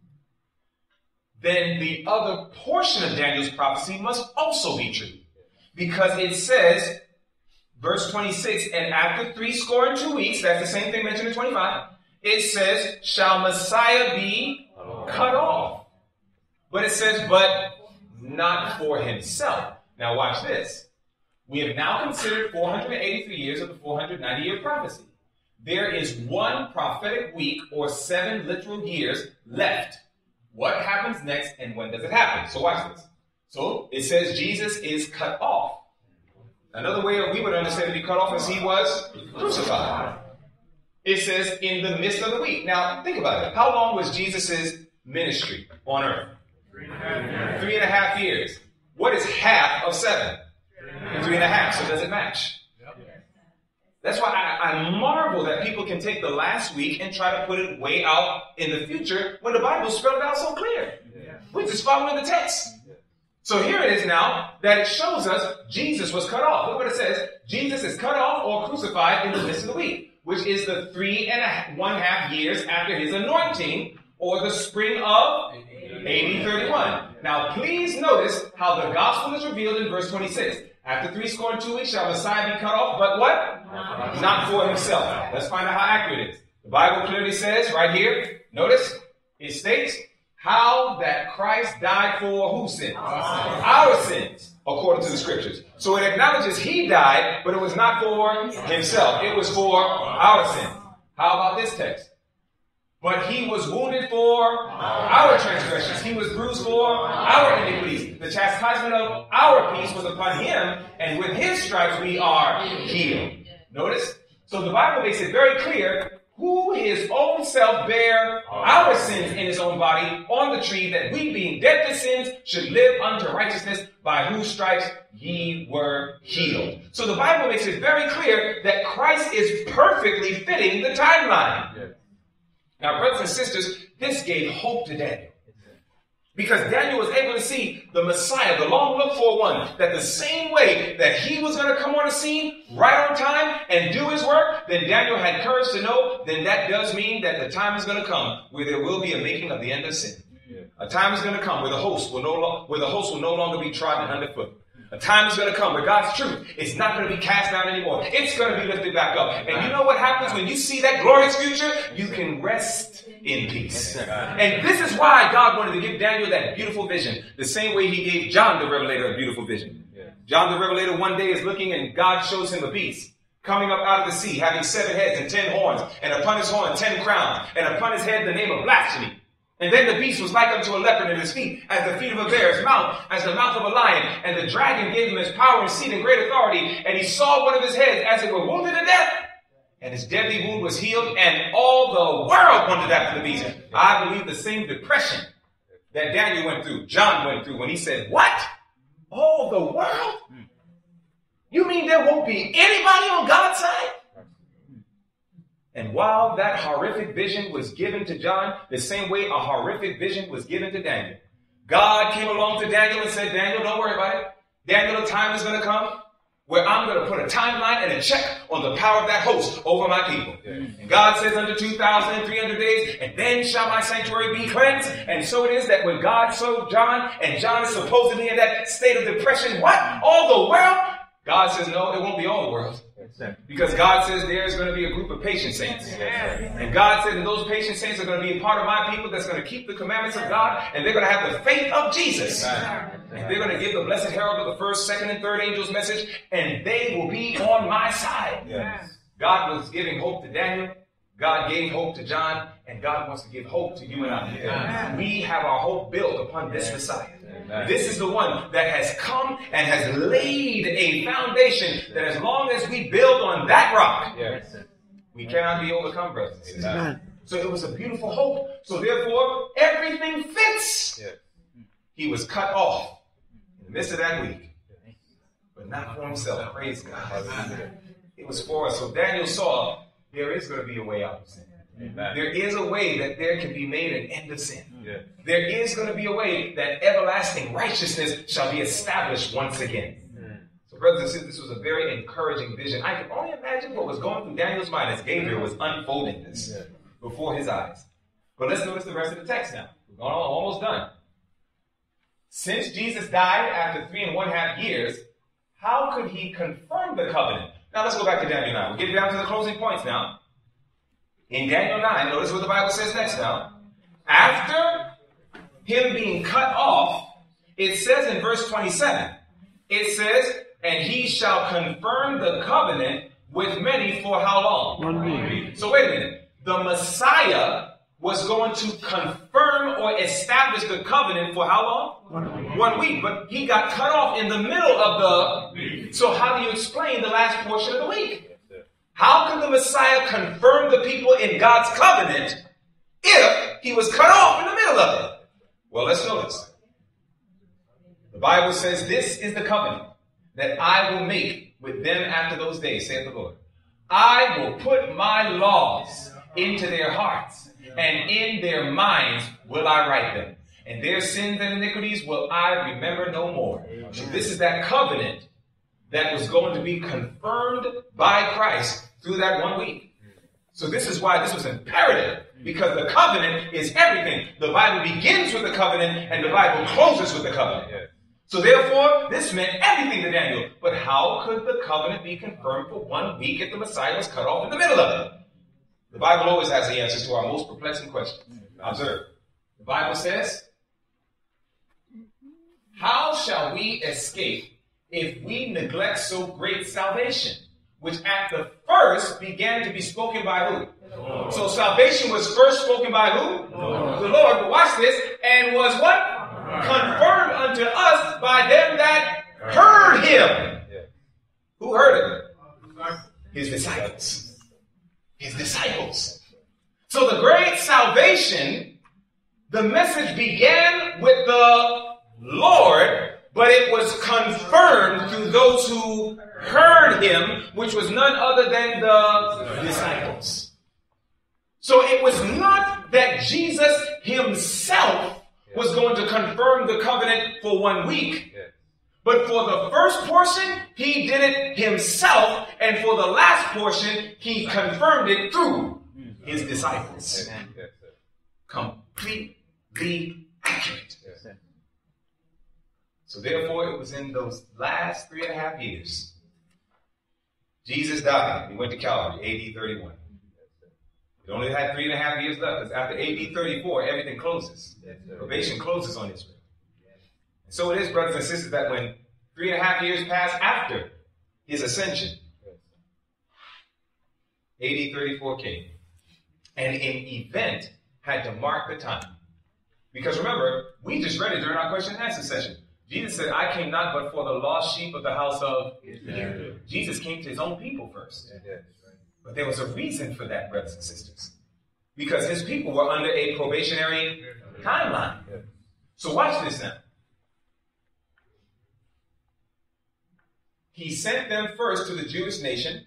then the other portion of Daniel's prophecy must also be true. Because it says, verse twenty-six, and after three score and two weeks, that's the same thing mentioned in twenty-five, it says, shall Messiah be cut off. But it says, but not for himself. Now watch this. We have now considered four hundred eighty-three years of the four hundred ninety year prophecy. There is one prophetic week or seven literal years left. What happens next and when does it happen? So watch this. So it says Jesus is cut off. Another way we would understand to be cut off is he was crucified. It says in the midst of the week. Now think about it. How long was Jesus' ministry on earth? Three and a half years. Three and a half years. What is half of seven? Three and a half. So does it match? That's why I, I marvel that people can take the last week and try to put it way out in the future when the Bible spelled it out so clear. Yeah. We're just following the text. Yeah. So here it is now that it shows us Jesus was cut off. Look what it says. Jesus is cut off or crucified in the midst of the week, which is the three and a one half years after his anointing or the spring of A D thirty-one. Now please notice how the gospel is revealed in verse twenty-six. After three score and two weeks shall Messiah be cut off, but what? Not, Not for himself. Let's find out how accurate it is. The Bible clearly says right here, notice, it states how that Christ died for whose sins? Our, Our sins, according to the scriptures. So it acknowledges he died, but it was not for himself. It was for our sins. How about this text? But he was wounded for our transgressions. He was bruised for our iniquities. The chastisement of our peace was upon him, and with his stripes we are healed. Notice? So the Bible makes it very clear who his own self bare our sins in his own body on the tree, that we being dead to sins should live unto righteousness, by whose stripes ye were healed. So the Bible makes it very clear that Christ is perfectly fitting the timeline. Yeah. Now, brothers and sisters, this gave hope to Daniel. Because Daniel was able to see the Messiah, the long looked for one, that the same way that he was going to come on the scene right on time and do his work, then Daniel had courage to know, then that does mean that the time is going to come where there will be a making of the end of sin. Yeah. A time is going to come where the host will no lo- where the host will no longer be trodden underfoot. A time is going to come where God's truth is not going to be cast down anymore. It's going to be lifted back up. And you know what happens when you see that glorious future? You can rest in peace. And this is why God wanted to give Daniel that beautiful vision. The same way he gave John the Revelator a beautiful vision. John the Revelator one day is looking and God shows him a beast coming up out of the sea, having seven heads and ten horns, and upon his horn ten crowns, and upon his head the name of blasphemy. And then the beast was like unto a leopard, and his feet as the feet of a bear, his mouth as the mouth of a lion. And the dragon gave him his power and seat and great authority. And he saw one of his heads as it were wounded to death. And his deadly wound was healed, and all the world wondered after the beast. I believe the same depression that Daniel went through, John went through, when he said, what? All the world? You mean there won't be anybody on God's side? And while that horrific vision was given to John, the same way a horrific vision was given to Daniel, God came along to Daniel and said, Daniel, don't worry about it. Daniel, the time is going to come where I'm going to put a timeline and a check on the power of that host over my people. Yeah. And God says under two thousand three hundred days, and then shall my sanctuary be cleansed. And so it is that when God saw John, and John is supposedly in that state of depression, what? All the world? God says, no, it won't be all the world. Because God says there's going to be a group of patient saints. And God says that those patient saints are going to be a part of my people that's going to keep the commandments of God, and they're going to have the faith of Jesus. And they're going to give the blessed herald of the first, second, and third angel's message, and they will be on my side. Yes. God was giving hope to Daniel. God gave hope to John, and God wants to give hope to you and I. Yes. We have our hope built upon this Messiah. Amen. This is the one that has come and has laid a foundation that as long as we build on that rock, yes, we cannot be overcome, brothers and sisters. Amen. So it was a beautiful hope. So therefore, everything fits. Yes. He was cut off in the midst of that week, but not for himself. Praise God. It was for us. So Daniel saw there is going to be a way out of sin. Amen. There is a way that there can be made an end of sin. Yeah. There is going to be a way that everlasting righteousness shall be established once again. Mm. So brothers and sisters, this was a very encouraging vision. I can only imagine what was going through Daniel's mind as Gabriel was unfolding this yeah. before his eyes. But let's notice the rest of the text now. We're almost done. Since Jesus died after three and one half years, how could he confirm the covenant? Now let's go back to Daniel nine. We're getting down to the closing points now. In Daniel nine, notice what the Bible says next now. After him being cut off, it says in verse twenty-seven, it says, and he shall confirm the covenant with many for how long? One week. So wait a minute. The Messiah was going to confirm or establish the covenant for how long? One week. One week. But he got cut off in the middle of the... So how do you explain the last portion of the week? How can the Messiah confirm the people in God's covenant if he was cut off in the middle of it? Well, let's notice. The Bible says, this is the covenant that I will make with them after those days, saith the Lord. I will put my laws into their hearts, and in their minds will I write them. And their sins and iniquities will I remember no more. So this is that covenant that was going to be confirmed by Christ through that one week. So this is why this was imperative, because the covenant is everything. The Bible begins with the covenant and the Bible closes with the covenant. So therefore, this meant everything to Daniel. But how could the covenant be confirmed for one week if the Messiah was cut off in the middle of it? The Bible always has the answers to our most perplexing questions. Observe. The Bible says, how shall we escape if we neglect so great salvation, which at the first began to be spoken by who? Lord. So salvation was first spoken by who? Lord. The Lord. But watch this. And was what? Lord. Confirmed unto us by them that heard him. Yeah. Who heard him? His disciples. His disciples. So the great salvation, the message began with the Lord, but it was confirmed through those who heard him, which was none other than the disciples. So it was not that Jesus himself was going to confirm the covenant for one week. But for the first portion, he did it himself. And for the last portion, he confirmed it through his disciples. Completely accurate. So therefore, it was in those last three and a half years. Jesus died. He went to Calvary, A D thirty-one. He only had three and a half years left, because after A D thirty-four, everything closes. Probation closes on Israel. And so it is, brothers and sisters, that when three and a half years pass after his ascension, A D thirty-four came. And an event had to mark the time. Because remember, we just read it during our question and answer session. Jesus said, I came not but for the lost sheep of the house of Israel. Jesus came to his own people first. But there was a reason for that, brothers and sisters. Because his people were under a probationary timeline. So watch this now. He sent them first to the Jewish nation,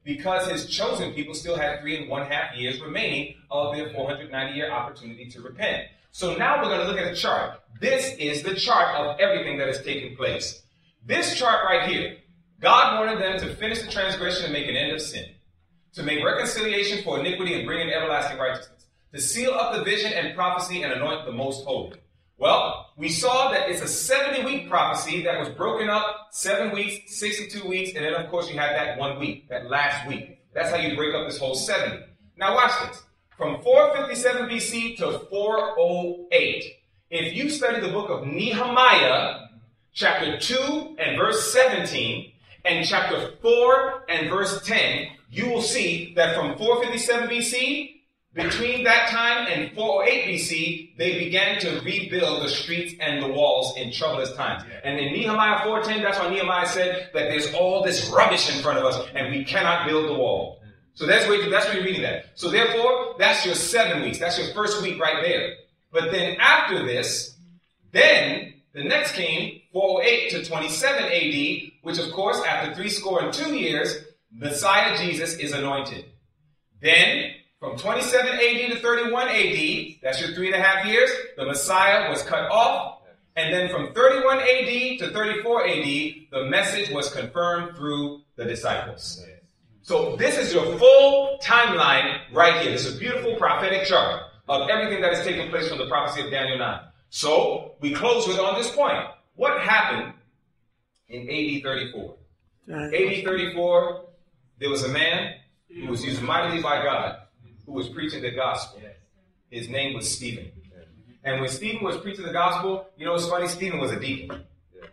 because his chosen people still had three and one half years remaining of their four hundred ninety year opportunity to repent. So now we're going to look at a chart. This is the chart of everything that has taken place. This chart right here, God wanted them to finish the transgression and make an end of sin, to make reconciliation for iniquity and bring in everlasting righteousness, to seal up the vision and prophecy and anoint the most holy. Well, we saw that it's a seventy-week prophecy that was broken up, seven weeks, sixty-two weeks, and then, of course, you had that one week, that last week. That's how you break up this whole seventy. Now, watch this. From four fifty-seven B C to four oh eight, if you study the book of Nehemiah, chapter two and verse seventeen, and chapter four and verse ten, you will see that from four fifty-seven B C, between that time and four oh eight B C, they began to rebuild the streets and the walls in troublous times. And in Nehemiah four ten, that's why Nehemiah said that there's all this rubbish in front of us and we cannot build the wall. So that's where, that's where you're reading that. So therefore, that's your seven weeks. That's your first week right there. But then after this, then the next came four oh eight to twenty-seven A D, which of course, after three score and two years, Messiah Jesus is anointed. Then, from twenty-seven A D to thirty-one A D, that's your three and a half years, the Messiah was cut off. And then from thirty-one A D to thirty-four A D, the message was confirmed through the disciples. So this is your full timeline right here. This is a beautiful prophetic chart of everything that has taken place from the prophecy of Daniel nine. So we close with on this point. What happened in A D thirty-four? A D thirty-four, there was a man who was used mightily by God, who was preaching the gospel. His name was Stephen. And when Stephen was preaching the gospel, you know what's funny? Stephen was a deacon.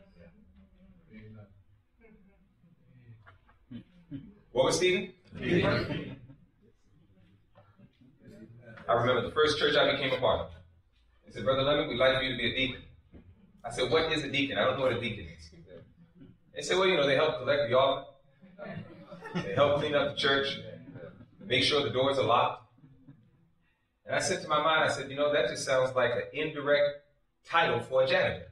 What was Stephen? I remember the first church I became a part of. They said, Brother Lemon, we'd like for you to be a deacon. I said, what is a deacon? I don't know what a deacon is. They said, well, you know, they help collect the offering. They help clean up the church. Make sure the doors are locked. And I said to my mind, I said, you know, that just sounds like an indirect title for a janitor.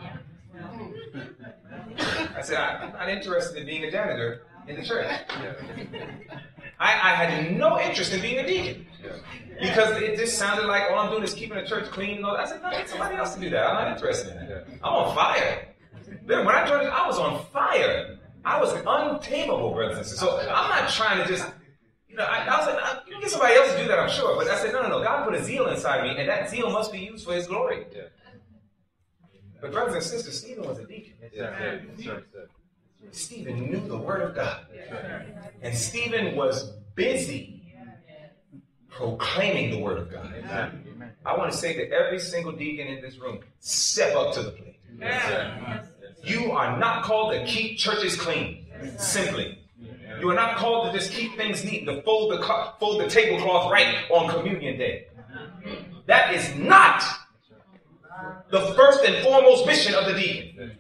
I said, I, I'm not interested in being a janitor in the church. I, I had no interest in being a deacon. Because it just sounded like all I'm doing is keeping the church clean. And all that. I said, no, get somebody else to do that. I'm not interested in that. I'm on fire. Then when I joined, I was on fire. I was untamable, brothers and sisters. So I'm not trying to just, you know, I, I was like, I, you can get somebody else to do that, I'm sure. But I said, no, no, no. God put a zeal inside me, and that zeal must be used for his glory. But brothers and sisters, Stephen was a deacon. Stephen knew the word of God. And Stephen was busy proclaiming the word of God. I want to say to every single deacon in this room, step up to the plate. You are not called to keep churches clean, simply. You are not called to just keep things neat, to fold the, fold the tablecloth right on communion day. That is not the first and foremost mission of the deacon.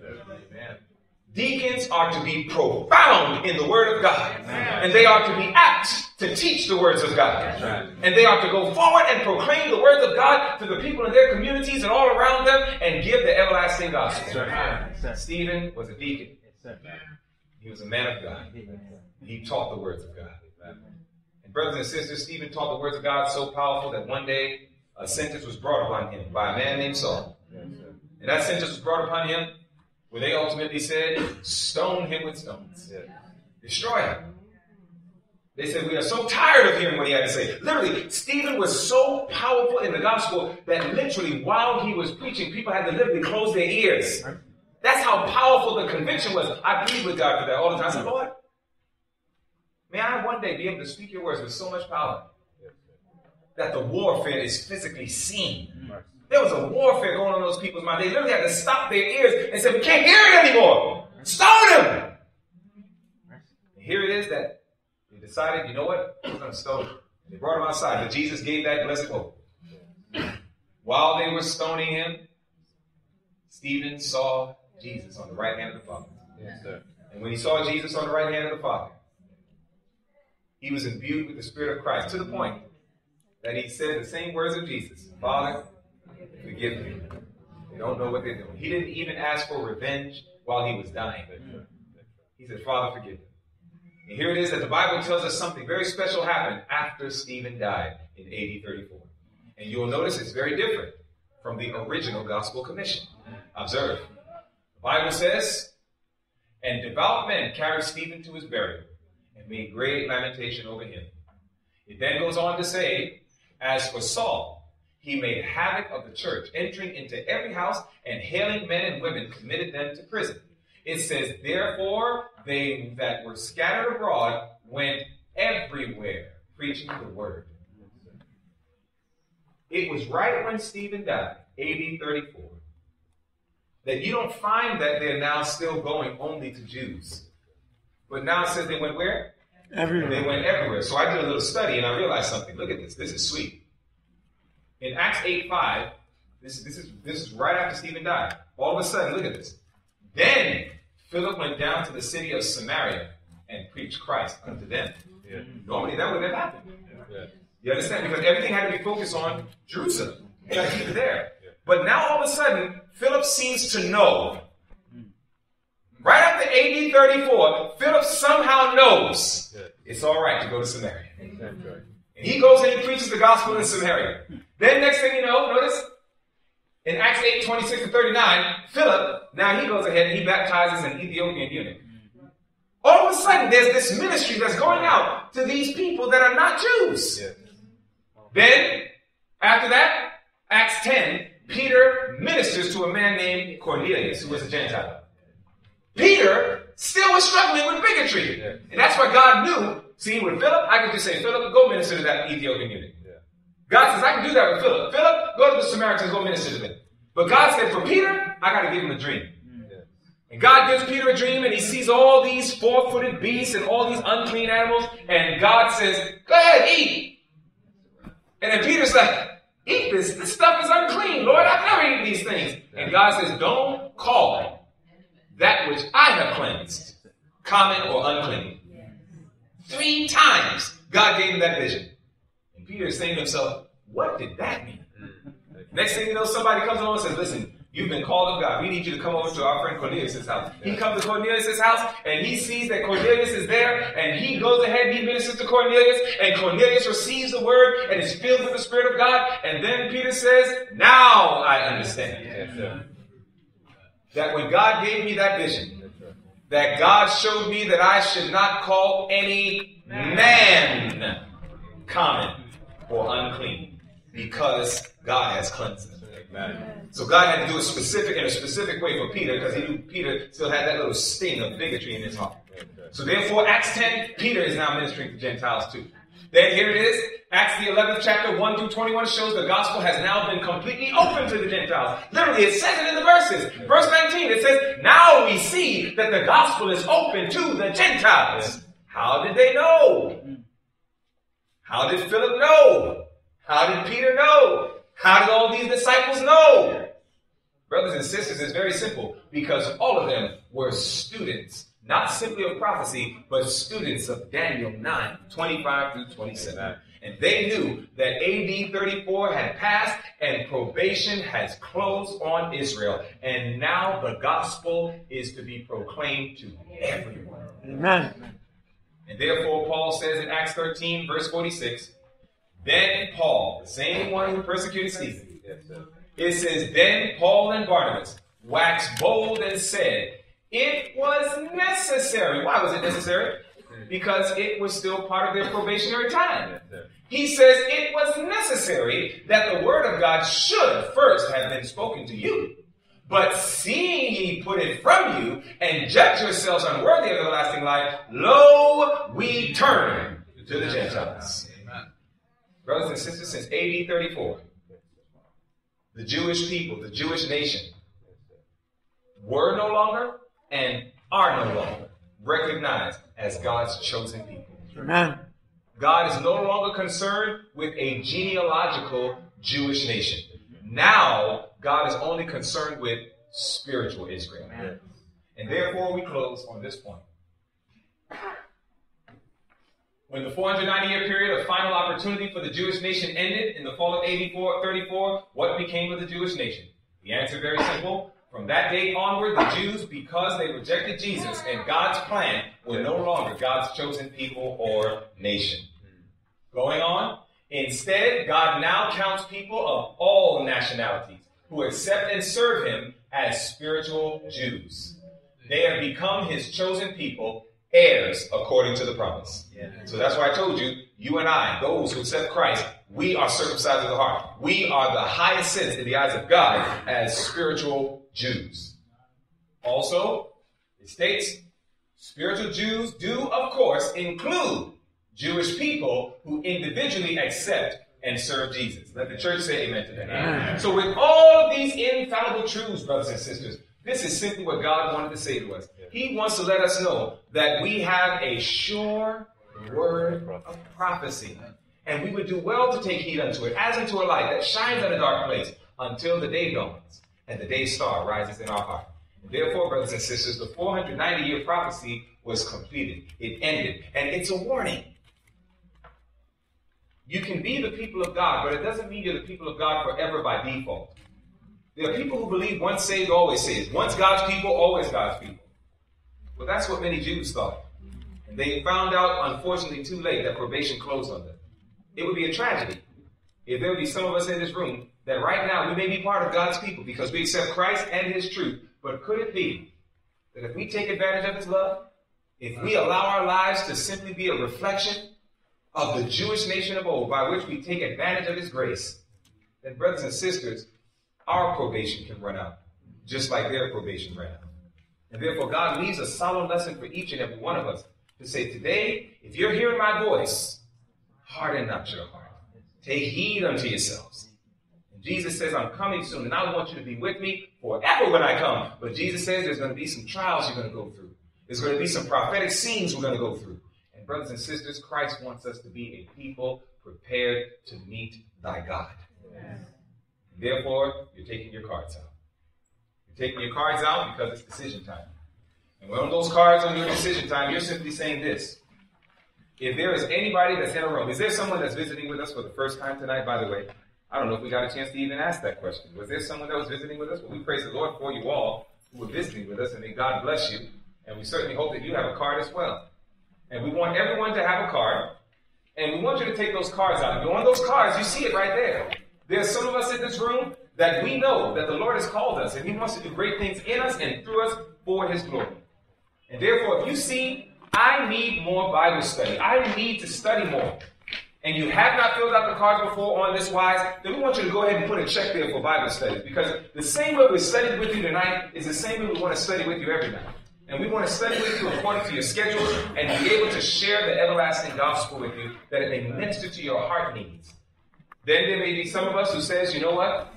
Deacons are to be profound in the word of God. And they are to be apt to teach the words of God. And they are to go forward and proclaim the words of God to the people in their communities and all around them and give the everlasting gospel. Stephen was a deacon. He was a man of God. He taught the words of God. And brothers and sisters, Stephen taught the words of God so powerful that one day a sentence was brought upon him by a man named Saul. And that sentence was brought upon him where they ultimately said, stone him with stones. Destroy him. They said, we are so tired of hearing what he had to say. Literally, Stephen was so powerful in the gospel that literally while he was preaching, people had to literally close their ears. That's how powerful the conviction was. I plead with God for that all the time. I said, Lord, may I one day be able to speak your words with so much power that the warfare is physically seen. There was a warfare going on in those people's minds. They literally had to stop their ears and say, we can't hear it anymore. Stone him. And here it is that they decided, you know what? We're going to stone him. And they brought him outside. But Jesus gave that blessed hope. While they were stoning him, Stephen saw Jesus on the right hand of the Father. Yes, sir. And when he saw Jesus on the right hand of the Father, he was imbued with the Spirit of Christ to the point that he said the same words of Jesus. Father, forgive me. They don't know what they're doing. He didn't even ask for revenge while he was dying. He said, Father, forgive me. And here it is that the Bible tells us something very special happened after Stephen died in A D thirty-four. And you'll notice it's very different from the original gospel commission. Observe. The Bible says, and devout men carried Stephen to his burial and made great lamentation over him. It then goes on to say, as for Saul, he made havoc of the church, entering into every house and hailing men and women, committed them to prison. It says, therefore, they that were scattered abroad went everywhere preaching the word. It was right when Stephen died, A D thirty-four, that you don't find that they're now still going only to Jews. But now it says they went where? Everywhere. They went everywhere. So I did a little study and I realized something. Look at this. This is sweet. In Acts eight five, this, this, is, this is right after Stephen died. All of a sudden, look at this. Then Philip went down to the city of Samaria and preached Christ unto them. Yeah. Normally that would have happened. Yeah. You understand? Because everything had to be focused on Jerusalem. You got to keep it there. Yeah. But now all of a sudden, Philip seems to know. Right after A D thirty-four, Philip somehow knows yeah. it's all right to go to Samaria. Exactly. And he goes and he preaches the gospel in Samaria. Then next thing you know, notice, in Acts eight, twenty-six to thirty-nine, Philip, now he goes ahead and he baptizes an Ethiopian eunuch. All of a sudden, there's this ministry that's going out to these people that are not Jews. Yeah. Then, after that, Acts ten, Peter ministers to a man named Cornelius, who was a Gentile. Peter still was struggling with bigotry. Yeah. And that's why God knew, see, with Philip, I could just say, Philip, go minister to that Ethiopian eunuch. Yeah. God says, I can do that with Philip. Philip, go to the Samaritans, go minister to them. But God said, for Peter, I got to give him a dream. Yeah. And God gives Peter a dream, and he sees all these four-footed beasts and all these unclean animals, and God says, go ahead, eat. And then Peter's like, eat this. This stuff is unclean, Lord. I've never eaten these things. And God says, don't call that which I have cleansed common or unclean. Three times God gave him that vision. And Peter is saying to himself, what did that mean? Next thing you know, somebody comes along and says, listen, you've been called of God. We need you to come over to our friend Cornelius' house. He comes to Cornelius' house, and he sees that Cornelius is there, and he goes ahead and he ministers to Cornelius, and Cornelius receives the word and is filled with the Spirit of God. And then Peter says, now I understand. Yes, that when God gave me that vision, that God showed me that I should not call any man common or unclean, because God has cleansed them. Amen. So God had to do it specific in a specific way for Peter, because he knew Peter still had that little sting of bigotry in his heart. So therefore, Acts ten, Peter is now ministering to Gentiles too. Then here it is, Acts the eleventh chapter, one through twenty-one shows the gospel has now been completely open to the Gentiles. Literally, it says it in the verses. Verse nineteen, it says, now we see that the gospel is open to the Gentiles. How did they know? How did Philip know? How did Peter know? How did all these disciples know? Brothers and sisters, it's very simple, because all of them were students, not simply of prophecy, but students of Daniel nine, twenty-five through twenty-seven. And they knew that A D thirty-four had passed and probation has closed on Israel. And now the gospel is to be proclaimed to everyone. Amen. And therefore, Paul says in Acts thirteen, verse forty-six, then Paul, the same one who persecuted Stephen, it says, then Paul and Barnabas waxed bold and said, it was necessary. Why was it necessary? Because it was still part of their probationary time. He says it was necessary that the word of God should first have been spoken to you. But seeing ye put it from you and judge yourselves unworthy of everlasting life, lo, we turn to the Gentiles. Brothers and sisters, since A D thirty-four, the Jewish people, the Jewish nation, were no longer and are no longer recognized as God's chosen people. Amen. God is no longer concerned with a genealogical Jewish nation. Now, God is only concerned with spiritual Israel. Amen. And therefore, we close on this point. When the four hundred ninety year period of final opportunity for the Jewish nation ended in the fall of A D thirty-four, what became of the Jewish nation? The answer is very simple. From that day onward, the Jews, because they rejected Jesus and God's plan, We're no longer God's chosen people or nation. Going on. Instead, God now counts people of all nationalities who accept and serve him as spiritual Jews. They have become his chosen people, heirs according to the promise. Yeah. So that's why I told you, you and I, those who accept Christ, we are circumcised of the heart. We are the highest sense in the eyes of God as spiritual Jews. Also, it states, spiritual Jews do, of course, include Jewish people who individually accept and serve Jesus. Let the church say amen to that. Amen. So with all of these infallible truths, brothers and sisters, this is simply what God wanted to say to us. He wants to let us know that we have a sure word of prophecy. And we would do well to take heed unto it, as unto a light that shines in a dark place until the day dawns and the day star rises in our heart. And therefore, brothers and sisters, the four hundred ninety year prophecy was completed. It ended. And it's a warning. You can be the people of God, but it doesn't mean you're the people of God forever by default. There are people who believe once saved, always saved. Once God's people, always God's people. Well, that's what many Jews thought. And they found out, unfortunately, too late that probation closed on them. It would be a tragedy if there would be some of us in this room that right now we may be part of God's people because we accept Christ and his truth. But could it be that if we take advantage of his love, if we allow our lives to simply be a reflection of the Jewish nation of old by which we take advantage of his grace, then brothers and sisters, our probation can run out, just like their probation ran out. And therefore, God leaves a solemn lesson for each and every one of us to say, today, if you're hearing my voice, harden not your heart. Take heed unto yourselves. And Jesus says, I'm coming soon, and I want you to be with me forever when I come. But Jesus says there's going to be some trials you're going to go through. There's going to be some prophetic scenes we're going to go through. And brothers and sisters, Christ wants us to be a people prepared to meet thy God. Amen. Therefore, you're taking your cards out. You're taking your cards out because it's decision time. And when on those cards on your decision time, you're simply saying this. If there is anybody that's in a room, is there someone that's visiting with us for the first time tonight? By the way, I don't know if we got a chance to even ask that question. Was there someone that was visiting with us? Well, we praise the Lord for you all who were visiting with us, and may God bless you. And we certainly hope that you have a card as well. And we want everyone to have a card. And we want you to take those cards out. And on those cards, you see it right there. There's some of us in this room that we know that the Lord has called us, and he wants to do great things in us and through us for his glory. And therefore, if you see, I need more Bible study, I need to study more, and you have not filled out the cards before on this wise, then we want you to go ahead and put a check there for Bible studies, because the same way we studied with you tonight is the same way we want to study with you every night. And we want to study with you according to your schedule and be able to share the everlasting gospel with you, that it may minister to your heart needs. Then there may be some of us who says, you know what?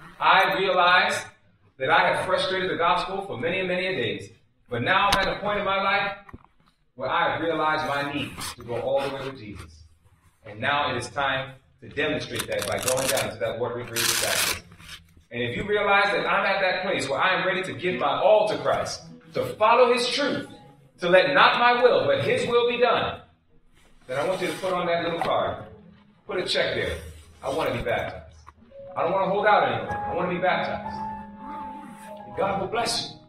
I realize that I have frustrated the gospel for many and many a days. But now I'm at a point in my life where I have realized my need to go all the way with Jesus. And now it is time to demonstrate that by going down to that watery grave of baptism. And if you realize that I'm at that place where I am ready to give my all to Christ, to follow his truth, to let not my will, but his will be done, then I want you to put on that little card, put a check there. I want to be baptized. I don't want to hold out anymore. I want to be baptized. And God will bless you.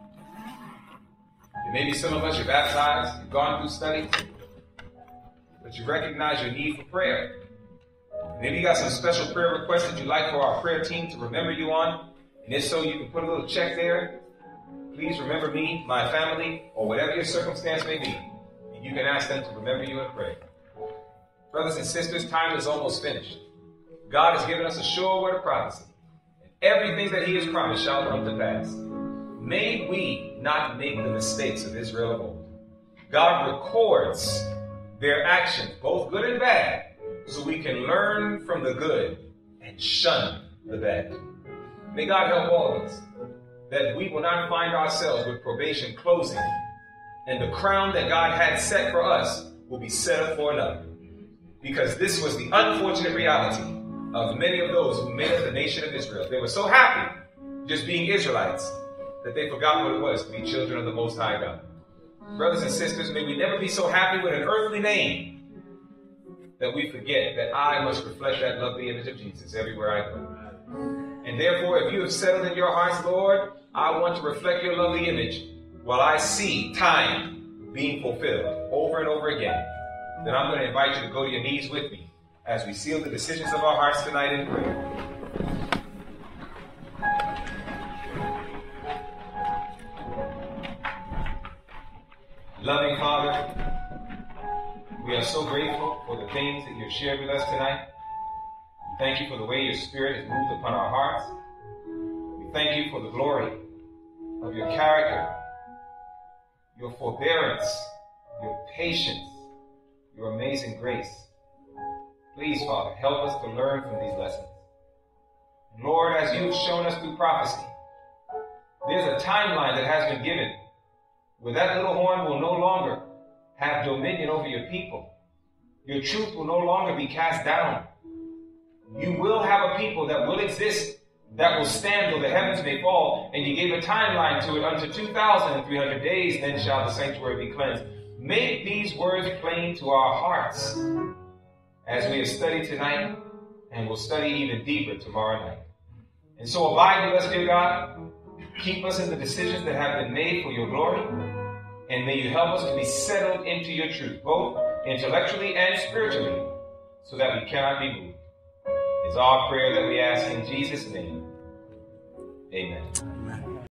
And maybe some of us, you're baptized, you've gone through studies, but you recognize your need for prayer. Maybe you got some special prayer requests that you'd like for our prayer team to remember you on. And if so, you can put a little check there. Please remember me, my family, or whatever your circumstance may be. And you can ask them to remember you and pray. Brothers and sisters, time is almost finished. God has given us a sure word of prophecy. And everything that he has promised shall come to pass. May we not make the mistakes of Israel of old. God records their actions, both good and bad, so we can learn from the good and shun the bad. May God help all of us, that we will not find ourselves with probation closing, and the crown that God had set for us will be set up for another. Because this was the unfortunate reality of many of those who made up the nation of Israel. They were so happy just being Israelites that they forgot what it was to be children of the Most High God. Brothers and sisters, may we never be so happy with an earthly name that we forget that I must reflect that lovely image of Jesus everywhere I go. And therefore, if you have settled in your hearts, Lord, I want to reflect your lovely image while I see time being fulfilled over and over again, then I'm going to invite you to go to your knees with me as we seal the decisions of our hearts tonight in prayer. Loving Father, we are so grateful for the things that you've shared with us tonight. We thank you for the way your Spirit has moved upon our hearts. We thank you for the glory of your character, your forbearance, your patience, your amazing grace. Please, Father, help us to learn from these lessons. And Lord, as you've shown us through prophecy, there's a timeline that has been given where that little horn will no longer have dominion over your people. Your truth will no longer be cast down. You will have a people that will exist, that will stand though the heavens may fall, and you gave a timeline to it unto two thousand three hundred days, then shall the sanctuary be cleansed. Make these words plain to our hearts as we have studied tonight, and will study even deeper tomorrow night. And so abide with us, dear God. Keep us in the decisions that have been made for your glory, and may you help us to be settled into your truth, both intellectually and spiritually, so that we cannot be moved. It's our prayer that we ask in Jesus' name. Amen.